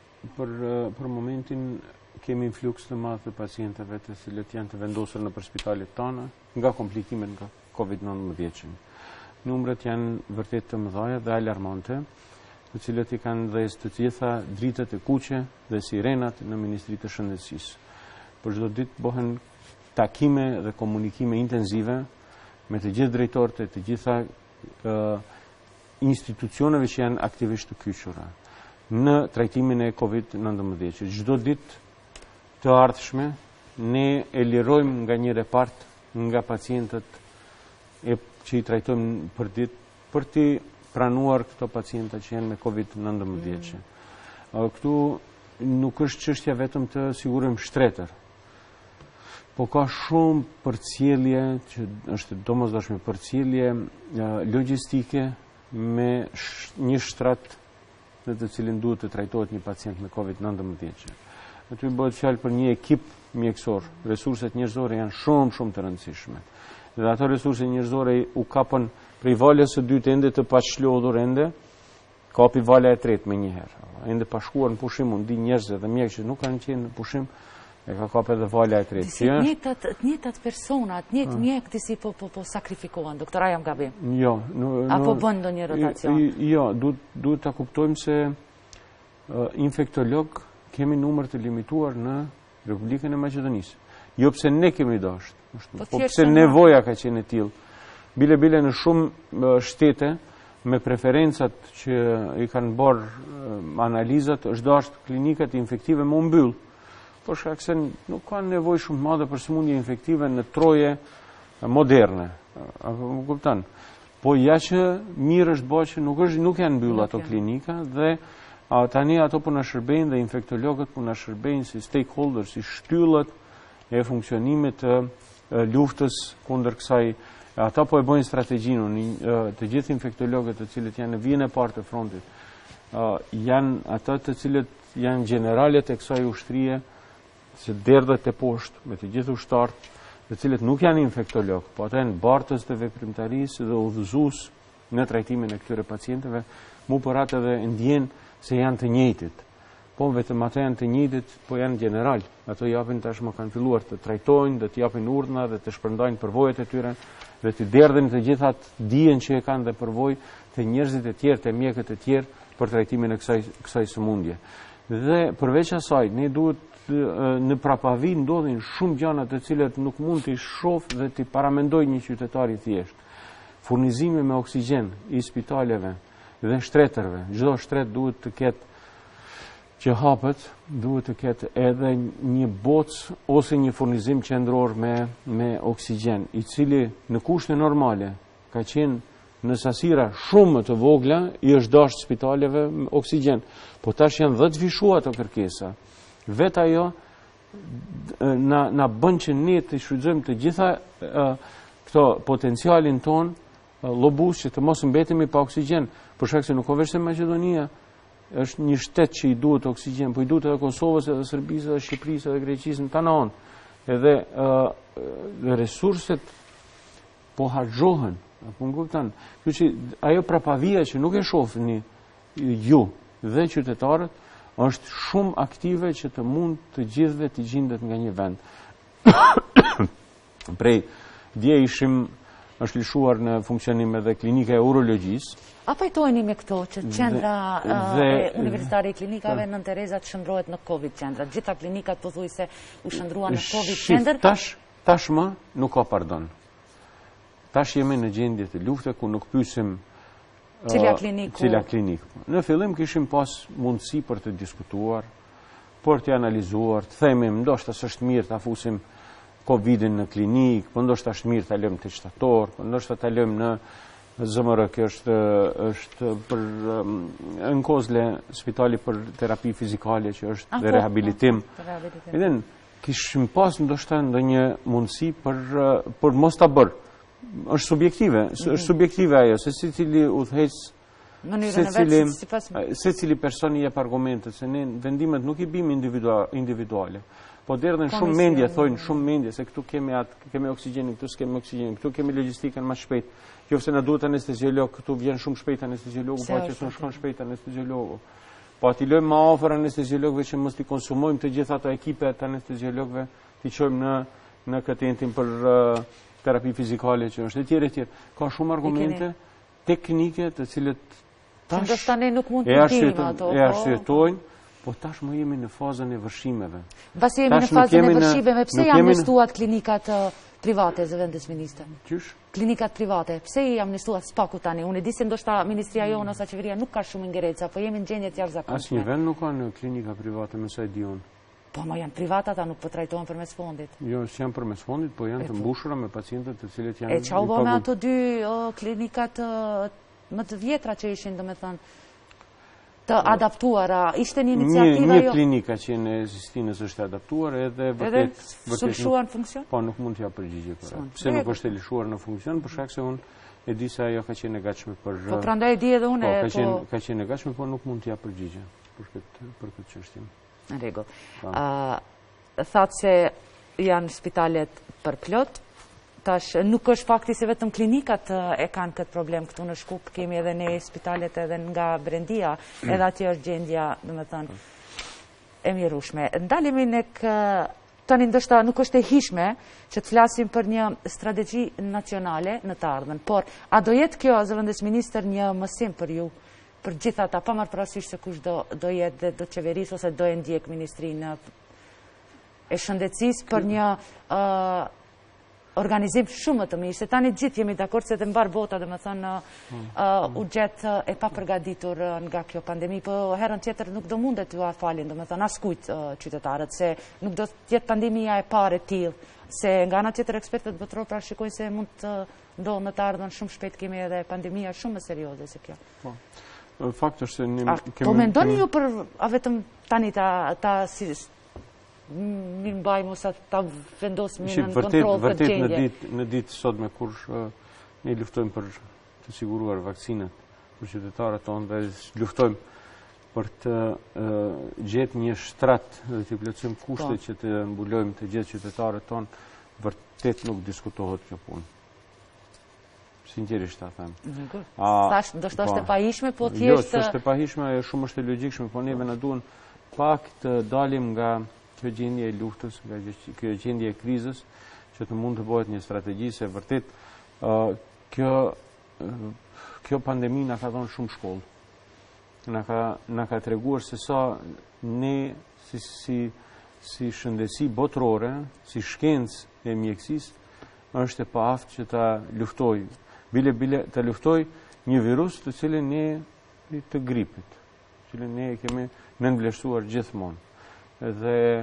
për momentin kemi influks të madh të pacientëve të cilët janë të vendosur nëpër spitalet tona nga komplikimet nga COVID-19. Numrat janë vërtet të mëdha dhe alarmante, të cilët i kanë dhënë të gjitha dritët e kuqe dhe sirenat në Ministrinë të Shëndetësisë. Për çdo ditë bëhen takime dhe komunikime intensive me të gjithë drejtorët e të gjitha institucioneve që janë aktivisht të kyçura në trajtimin e COVID-19. Çdo ditë të ardhshme ne e lirojmë nga një repart nga pacientët që i trajtojmë për ditë, për të pranuar këto pacienta që janë me COVID-19. Këtu nuk është çështja vetëm të sigurojmë shtretër, po ka shumë përcjellje që është domosdoshme përcjellje logjistike me një shtrat në të cilin duhet të trajtohet një pacient me COVID-19. Aty bëhet fjalë për një ekip mjekësor. Resurset njerëzore janë shumë të rëndësishme. Dhe ato resurse njerëzore u kapën prej valës së dytë ende të pashllodhur ende, kapi vala e tretë me njëherë. Ende pa shkuar në pushim, unë di njerëz dhe mjekë që nuk kanë qenë në pushim, e ka kap edhe valja e tretë. Të njëjtat persona, të njëjtë mjek disi po sakrifikohen, doktor, a jam gabim? Jo. Apo bën ndonjë rotacion? Jo, duhet ta kuptojmë se infektolog kemi numër të limituar në Republikën e Maqedonisë. Jo pse ne kemi dashur, po pse nevoja ka qenë e tillë. Bile në shumë shtete me preferencat që i kanë bërë analizat, është dashur klinikat infektive më mbyll. Por shkak se nuk kanë nevojë shumë madhe për sëmundje infektive në troje moderne. Apo më kupton? Po ja që mirë është bërë që nuk janë mbyll ato klinika dhe tani ato po na shërbejnë dhe infektologët po na shërbejnë si stakeholders, si shtyllët e funksionimit të luftës kundër kësaj. Ata po e bojnë strategjinë, të gjithë infektologët të cilët janë në vijën e parë të frontit, janë ata të cilët janë generalet e kësaj ushtrie, që derdhët e poshtë me të gjithë ushtarët, të cilët nuk janë infektolog, po ata janë bartës të veprimtarisë dhe udhëzues në trajtimin e këtyre pacientëve, mu për atë edhe ndjenë se janë të njëjtit. Po vetëm ata janë të njëjtit, po janë general. Ato japin tashmë kanë filluar të trajtojnë, dhe të japin urdhna dhe të shpërndajnë përvojat e tyre dhe të derdhin të gjithat dijen që e kanë dhe përvojë të njerëzit e tjerë, të mjekët e tjerë për trajtimin e kësaj sëmundje. Dhe përveç asaj, ne duhet në prapavi ndodhin shumë gjëra të cilat nuk mund t'i shoh dhe t'i paramendoj një qytetar i thjeshtë. Furnizimi me oksigjen i spitaleve dhe shtretërve. Çdo shtret duhet të ketë që hapet, duhet të ketë edhe një bocë ose një furnizim qendror me oksigjen, i cili në kushte normale ka qenë në sasira shumë të vogla, i është dashur spitaleve me oksigjen. Po tash janë 10 vishuar ato kërkesa. Vetë ajo na bën që ne të shfrytëzojmë të gjitha këto potencialin ton llobus që të mos mbetemi pa oksigjen, për shkak se nuk ka vetëm Maqedonia është një shtet që i duhet oksigjen, po i duhet edhe Kosovës, edhe Serbisë, edhe Shqipërisë, edhe Greqisë, në tanaon. Edhe resurset po harxhohen, apo më kupton? Kështu që ajo prapavia që nuk e shohni ju dhe qytetarët është shumë aktive që të mund të gjithëve të gjendet nga një vend. Prej dje është lëshuar në funksionim edhe klinika e urologjisë. A pajtojni me këto që qendra e universitare e klinikave në Tereza të shndrohet në Covid qendra? Gjitha klinikat pothuajse u shndruan në Covid qendër? Tashmë nuk ka pardon. Tash jemi në gjendje të lufte ku nuk pyesim cila klinik. Në fillim kishim pas mundësi për të diskutuar, për të analizuar, të themi ndoshta s'është mirë ta fusim Covidin në klinik, po ndoshta është mirë ta lëmë te shtator, po ndoshta ta lëmë në ZMR, që është për në Kozle, spitali për terapi fizikale që është dhe rehabilitim. Edhe kishim pas ndoshta ndonjë mundësi për mos ta bërë. Është subjektive ajo, se secili udhëheq, secili person i jep argumentet, se ne vendimet nuk i bim individuale. Po derdhen shumë mendje, thojnë shumë mendje, se këtu kemi oksigjenin, këtu s'kemi oksigjenin, këtu kemi logjistikën më shpejt. Qofse na duhet anesteziolog, këtu vjen shumë shpejt anesteziologu, po që s'u shkon shpejt anesteziologu. Po aty lëmë më afër anesteziologëve që mos i konsumojmë të gjitha ato ekipe të anesteziologëve, ti çojmë në këtë entim për terapi fizikale që është etj etj. Ka shumë argumente teknike të cilët tash nuk mund të dimë ato. E arsytojnë. Po tash më jemi në fazën e vërshimeve. Pasi jemi në fazën e vërshimeve, pse janë amnestuar klinikat private zëvendës ministre? Qysh? Klinikat private, pse i amnestuar spaku tani? Unë e di se ndoshta ministria jonë ose qeveria nuk ka shumë ingerenca, po jemi në gjendje të jashtëzakonshme. Asnjë vend nuk ka në klinika private, me sa e di unë. Po ma janë private, ata nuk po trajtohen përmes fondit. Jo, s'janë përmes fondit, po janë të mbushura me pacientët të cilët janë. E çau bë me ato dy klinikat më të vjetra që ishin, domethënë, të adaptuara, ishte një iniciativa jo? Një klinika që në Sistinës është adaptuar edhe vërtet lëshuar në funksion? Po, nuk mund t'ja përgjigje për atë. Pse nuk është e lëshuar në funksion, për shkak se unë e di se ajo ka qenë e gatshme për... Po, prandaj e di edhe unë... Ka qenë e gatshme, po nuk mund t'ja përgjigje për këtë çështje. Në rregull. Thatë se janë spitalet përplot, tash nuk është fakti se vetëm klinikat e kanë këtë problem këtu në Shkup, kemi edhe ne spitalet edhe nga Brendia, edhe atje është gjendja, domethënë, e mjerueshme. Ndalemi në tani ndoshta nuk është e hishme që të flasim për një strategji nacionale në të ardhmen, por a do jetë kjo, zëvendës ministër, një mësim për ju, për gjitha ata, pa marrë parasysh se kush do jetë dhe do qeverisë ose do e ndjek Ministrinë e Shëndetësisë për një organizim shumë të mirë, se tani gjithë jemi dakord se të mbar bota, dhe më thënë, u gjetë e pa përgatitur nga kjo pandemi, po herën tjetër nuk do mundet t'u falin, dhe më thënë, askujt qytetarët, se nuk do t'jetë pandemia e parë e tillë, se nga ana tjetër ekspertët botëror pra shikojnë se mund të ndodhë në të ardhmen shumë shpejt kemi edhe pandemia shumë më serioze se kjo. Fakt është se po mendoni ju për, a vetëm tani ta si mi mbajmë ose ta vendosim në kontroll këtë gjendje. Vërtet në ditë sot me kur ne luftojmë për të siguruar vaksinat për qytetarët tonë dhe luftojmë për të gjetë një shtrat dhe të plotësojmë kushtet që të mbulojmë të gjithë qytetarët tonë, vërtet nuk diskutohet kjo punë. Sinqerisht ta them. Thash, ndoshta është e pahishme, po thjesht... Jo, s'është e pahishme, shumë është e logjikshme, po neve na duhen pak të dalim nga kjo gjendje e luftës, nga kjo gjendje e krizës, që të mund të bëhet një strategji, se vërtet kjo pandemi na ka dhënë shumë shkollë. Na ka treguar se sa ne si shëndetësi botërore, si shkencë e mjekësisë, është e paaftë që ta luftoj, bile ta luftoj një virus të cilin ne të gripit, të cilin ne kemi nënvlerësuar gjithmonë. Dhe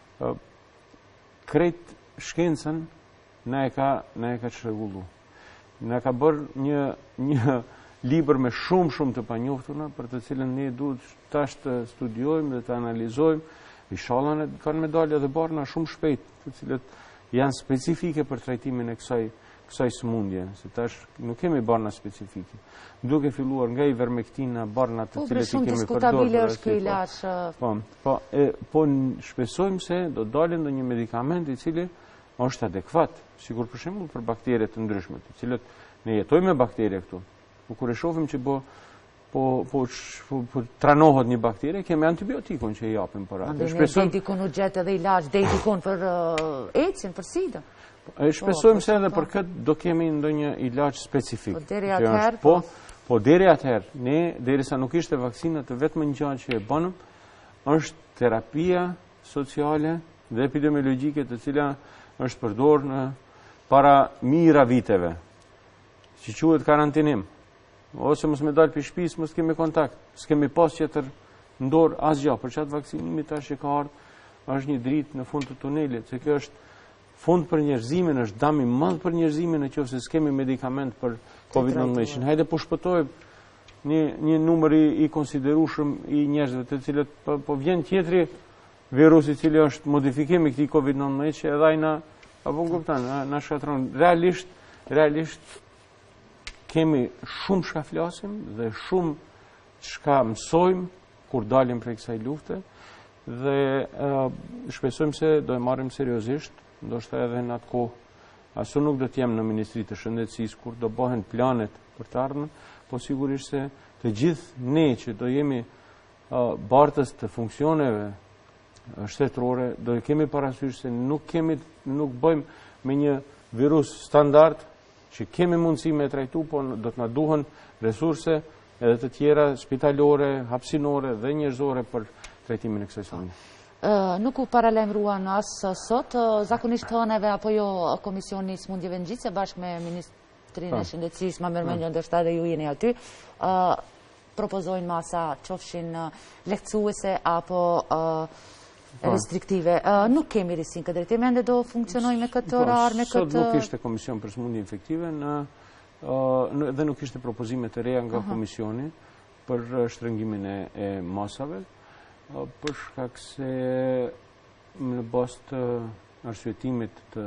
krejt shkencën na e ka çrregullu. Na ka bërë një libër me shumë të panjohtura për të cilën ne duhet tash të studiojmë dhe të analizojmë. Inshallah ne kanë medalje dhe barna shumë shpejt, të cilët janë specifike për trajtimin e kësaj sëmundje, se tash nuk kemi barna specifike. Duke filluar nga ivermektina, barna të cilët i kemi përdorur. Po shpresojmë se do dalin ndonjë medikament i cili është adekuat, sigur për shembull për baktere të ndryshme, të cilët ne jetojmë me baktere këtu. Po kur e shohim që po tranohet një baktere, kemi antibiotikun që i japim për atë. Shpresojmë dikun u gjet edhe ilaç, dikun për AIDS-in, për SIDA. Shpresojmë se edhe për këtë do kemi ndonjë ilaç specifik. Po deri atëherë, ne derisa nuk ishte vakcina, të vetëm gjë që e bënëm është terapia sociale dhe epidemiologjike, të cila është përdorur në para mijëra viteve, që quhet karantinim. Ose mos me dalë për shtëpisë, mos kemi kontakt, s'kemi pas qëtër ndorë asgjë, për çat vaksinimi tash që ka ardhur, është një dritë në fund të tunelit, se kjo është fund për njerëzimin, është dëm i madh për njerëzimin nëse s'kemi medikament për COVID-19. Hajde po shpëtojmë një numër i konsiderueshëm i njerëzve të cilët po vjen tjetri virus i cili është modifikim i këtij COVID-19 që edhe ai na shkatron. Realisht kemi shumë çka flasim dhe shumë çka mësojmë kur dalim prej kësaj lufte dhe shpresojmë se do e marrim seriozisht, ndoshta edhe në atë kohë. Asu nuk do të jem në Ministri të Shëndetësisë kur do bëhen planet për të ardhmen, po sigurisht se të gjithë ne që do jemi bartës të funksioneve shtetërore, do kemi parasysh se nuk bëjmë me një virus standard që kemi mundësi me trajtu, po do të na duhen resurse edhe të tjera spitalore, hapësinore dhe njerëzore për trajtimin e kësaj sëmundje. Nuk u paralajmëruan as sot, zakonisht hëneve apo jo Komisioni Smundjeve Ngjitse bashkë me Ministrinë e Shëndetësisë, ma mërmendje ndoshta edhe ju jeni aty, propozojnë masa qofshin lehtësuese apo restriktive. Nuk kemi risin këtë drejtim, ende do funksionoj me këtë orar, me këtë... Sot nuk ishte Komision për sëmundje infektive dhe nuk ishte propozime të reja nga Komisioni për shtrëngimin e masave, për shkak se në bazë të arsyetimit të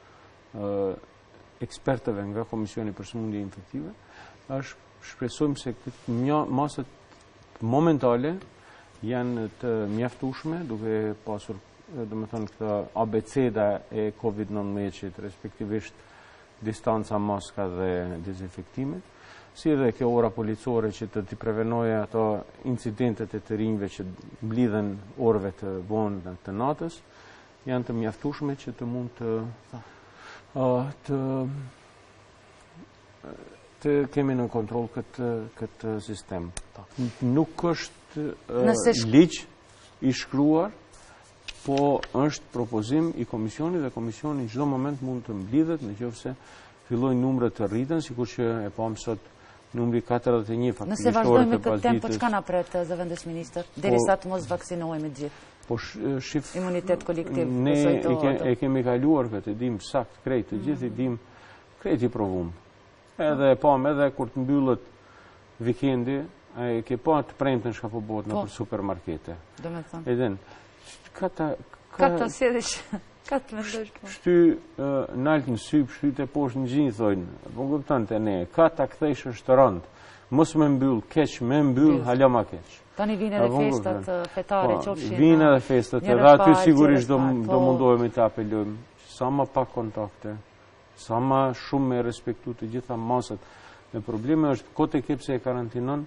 ekspertëve nga Komisioni për sëmundje infektive, shpresojmë se masat momentale janë të mjaftueshme, duke pasur, domethënë, këtë abeceda e COVID-19, respektivisht distanca, maska dhe dezinfektimi, si edhe kjo ora policore që të t'i prevenojë ato incidentet e të rinjve që mblidhen orëve të vonë dhe të natës, janë të mjaftueshme që të mund të kemi në kontroll këtë sistem. Nuk është ligj i shkruar, po është propozim i komisionit dhe komisioni në çdo moment mund të mblidhet nëse fillojnë numrat të rriten, sikur që e pam sot numri 41 faktikisht. Nëse vazhdojmë me këtë tempo, çka na pret zëvendës ministër, derisa të mos vaksinohemi të gjithë? Po shif, imunitet kolektiv. Ne e kemi kaluar këtë, dim sakt krejt, të gjithë i dim krejt i provum. Edhe edhe kur të mbyllet vikendi, e ke pa të premten çka po bëhet në supermarkete. Domethënë. Ka të sjellësh, ka të mendosh po. Shty nalt në sy, shtyt e poshtë në gjinj thojnë. Po kupton te ne, ka ta kthesh në restorant. Mos më mbyll, keq më mbyll, hala ma keq. Tani vinë edhe festat fetare qofshin. Vinë edhe festat, edhe aty sigurisht do mundohemi të apelojmë sa më pak kontakte, sa më shumë me respektu të gjitha masat. Në problemi është kote kepse e karantinon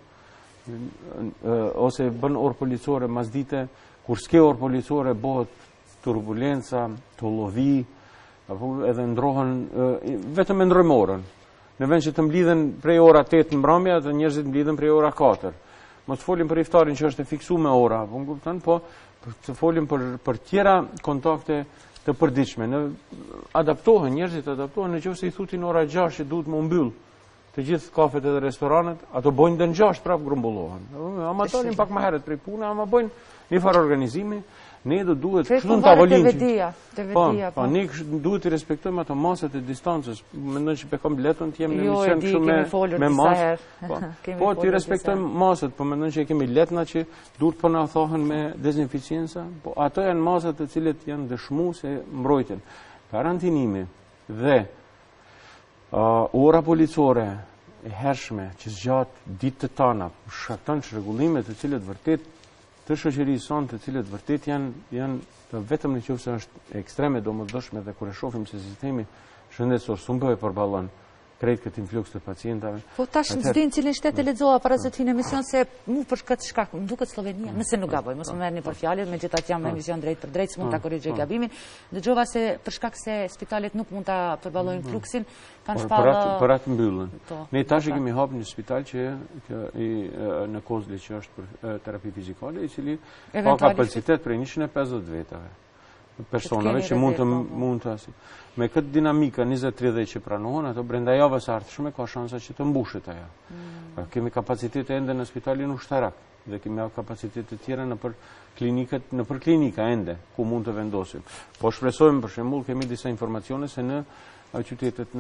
ose bën orë policore mas dite, kur s'ke orë policore bëhet turbulenca, të lovi, edhe ndrohen, vetëm e ndrojmë orën. Në vend që të mblidhen prej ora 8 në mbrëmje, dhe njerëzit mblidhen prej ora 4. Mos folim për iftarin që është e fiksuar me ora, po të folim për tjera kontakte të përditshme. Adaptohen, njerëzit adaptohen, nëse i thutin ora 6 që duhet më mbyll të gjithë kafet edhe restoranet, ato bojnë dhe në 6 prapë grumbullohen. Ama dalin pak më herët prej pune, ama bojnë një farë organizimi. Ne do duhet kështu në tavolinë. Po, ne duhet të respektojmë ato masat e distancës. Mendoj që kam letën të jemi në mision kështu me masë. Po, të respektojmë masat, po mendoj që kemi letna që duhet po na thohen me dezinficienca. Po, ato janë masat të cilët janë dëshmu se mbrojtjen. Karantinimi dhe ora policore e hershme që zgjat ditë të tana, shkakton çrregullime të cilët vërtet të shoqërisë sonë, të cilët vërtet janë të vetëm nëse është ekstreme domosdoshme dhe kur e shohim se sistemi shëndetësor s'u përballon krejt këtë influks të pacientave. Po tash s'din cilin shtet e lexova para se të hyjë në emision se mu për këtë shkak, më duket Slovenia, nëse nuk gaboj, mos më merrni për fjalë, megjithatë jam në emision drejt për drejt, s'mund ta korrigjoj gabimin. Dëgjova se për shkak se spitalet nuk mund ta përballojnë fluksin, kanë shpallë për atë mbyllën. Ne tash kemi hapur një spital që në Kozli që është për terapi fizikale, i cili ka kapacitet për 150 vetave. Personave që mund të asi. Me këtë dinamika 20-30 që pranohen, ato brenda javës ardhshme ka shansa që të mbushet ajo. Kemi kapacitet ende në spitalin ushtarak dhe kemi kapacitet të tjera në për klinika ende ku mund të vendosim. Po shpresojmë për shembull kemi disa informacione se në qytetet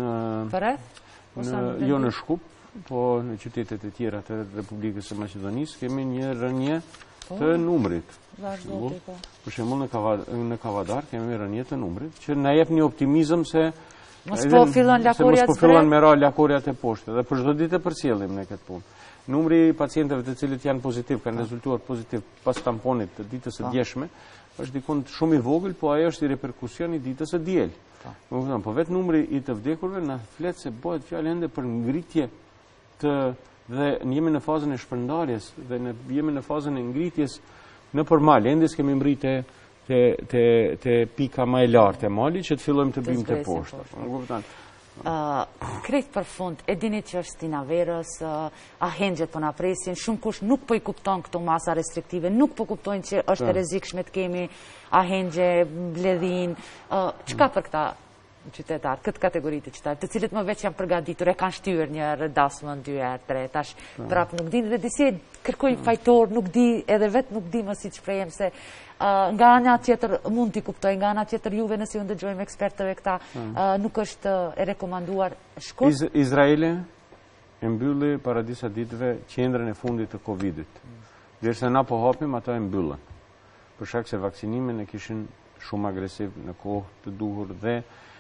jo në Shkup, po në qytetet e tjera të Republikës së Maqedonisë kemi një rënje të numrit. Për shembull në Kavadar kemi rënje të numrit që na jep një optimizëm se mos po fillon me ra lakorjat e poshtë dhe për çdo ditë përcjellim në këtë punë. Numri i pacientëve të cilët janë pozitiv, kanë rezultuar pozitiv pas tamponit të ditës së djeshme, është dikon shumë i vogël, po ajo është i reperkusion i ditës së diel. Po vetë numri i të vdekurve na flet se bëhet fjalë ende për ngritje dhe jemi në fazën e shpërndarjes dhe jemi në fazën e ngritjes në përmal, ende s'kemi mbritë te pika më e lartë e malit që të fillojmë të bimë të poshtë. Krejt për fund, e dini që është tinaverës, ahengjet po na presin, shumë kush nuk po i kupton këto masa restriktive, nuk po kuptojnë që është e rrezikshme të kemi ahengje, mbledhin, çka për këta qytetarë, këtë kategori të qytetarë, të cilët më veç janë përgatitur, e kanë shtyr një rëdasmën, 2 herë, 3, tash prap nuk din, dhe disi kërkojnë fajtor, nuk di, edhe vetë nuk di më si që prejem, se nga ana tjetër mund t'i kuptoj, nga ana tjetër juve nëse ju ndëgjojmë ekspertëve këta, nuk është e rekomanduar shkurt. Izraeli e mbylli para disa ditëve qendrën e fundit të Covidit. Derisa na po hapim, ato e mbyllën. Për shkak se vaksinimin e kishin shumë agresiv në kohë të duhur dhe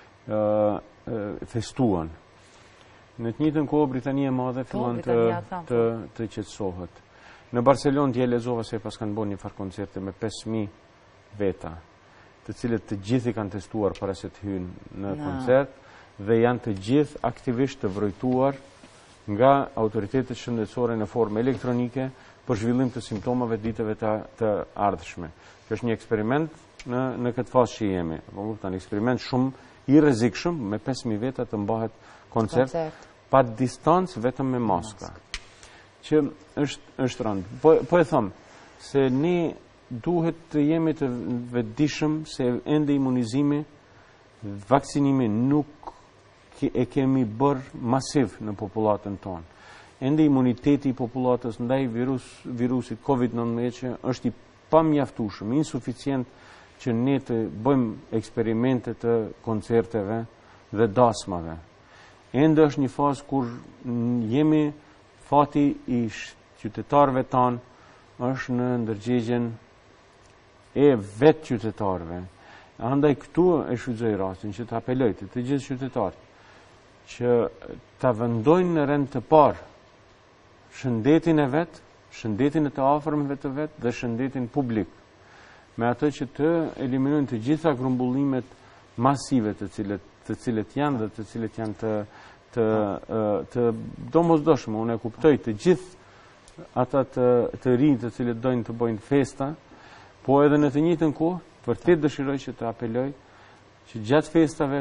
festuan. Në të njëjtën kohë Britania e Madhe fillon të qetësohet. Në Barcelonë dje lexova se pas kanë bërë një farë koncerte me 5000 veta, të cilët të gjithë i kanë testuar para se të hyjnë në koncert dhe janë të gjithë aktivisht të vrojtuar nga autoritetet shëndetësore në formë elektronike për zhvillim të simptomave ditëve të ardhshme. Kjo është një eksperiment në këtë fazë që jemi. Një eksperiment shumë i rrezikshëm, me 5.000 veta të mbahet koncert, pa distancë vetëm me maska. Që është rëndë. Po e thëmë, se ne duhet të jemi të vetëdijshëm se ende imunizimi, vakcinimi nuk e kemi bërë masiv në popullatën tonë. Ende imuniteti i popullatës ndaj virusit COVID-19 është i pamjaftueshëm, insuficient që ne të bëjmë eksperimente të koncerteve dhe dasmave. Ende është një fazë kur jemi fati i qytetarëve tanë është në ndërgjegjen e vetë qytetarëve. Andaj këtu e shfrytëzoj rastin që të apeloj të gjithë qytetarët që të vendojnë në rend të parë shëndetin e vetë, shëndetin e të afërmëve të vetë dhe shëndetin publik, me atë që të eliminojnë të gjitha grumbullimet masive të cilët janë dhe të cilët janë të domosdoshme. Unë e kuptoj të gjithë ata të rinj të cilët dojnë të bëjnë festa, po edhe në të njëjtën kohë, vërtet dëshiroj që të apeloj që gjatë festave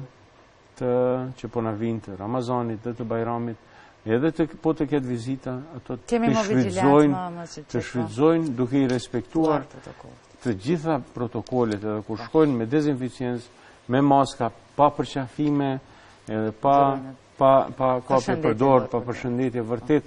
që po na vinë të Ramazanit dhe të Bajramit, edhe po të ketë vizita, ato të shfrytëzojnë duke i respektuar të gjitha protokollet, edhe kur shkojnë me dezinficiencë, me maska, pa përqafime, edhe pa kape përdor, pa përshëndetje. Vërtet,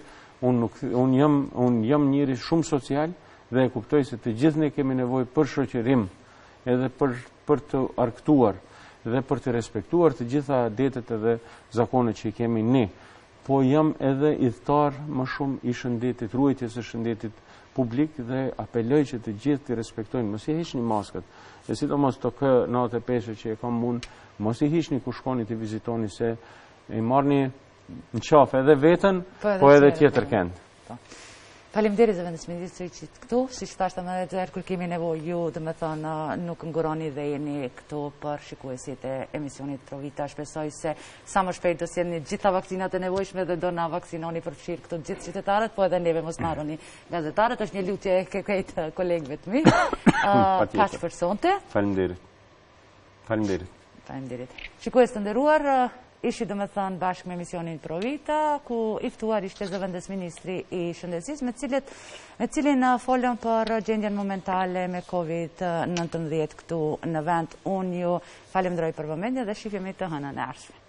unë jam njëri shumë social dhe e kuptoj se të gjithë ne kemi nevojë për shoqërim, edhe për të arktuar dhe për të respektuar të gjitha adetet edhe zakonet që i kemi ne. Po jam edhe idhëtar më shumë i shëndetit, ruajtjes së shëndetit publik dhe apeloj që të gjithë të respektojnë. Mos i hiqni maskat. E sidomos të K95 që e kam unë, mos i hiqni kur shkoni të vizitoni se i marrni në qafë edhe veten, po edhe tjetër kënd. Faleminderit zëvendës ministri që këtu, si që thashtë edhe të erë, kur kemi nevojë ju, dhe me thënë, nuk nguroni dhe jeni këtu për shikuesit e emisionit Provita. Shpresoj se sa më shpejt do sjellni gjitha vakcinat e nevojshme dhe do na vaksinoni përfshirë këtu gjithë qytetarët, po edhe neve mos marroni gazetarët. Është një lutje e krejt kolegëve të mi. Kaq për sonte. Faleminderit. Shikues të nderuar, ishi dhe me thënë bashkë me emisionin Provita, ku iftuar ishte zëvendës ministri i shëndetësisë, me cilin folëm për gjendjen momentale me COVID-19 këtu në vend. Unë ju falenderoj për vëmendje dhe shihemi të hënën e ardhshme.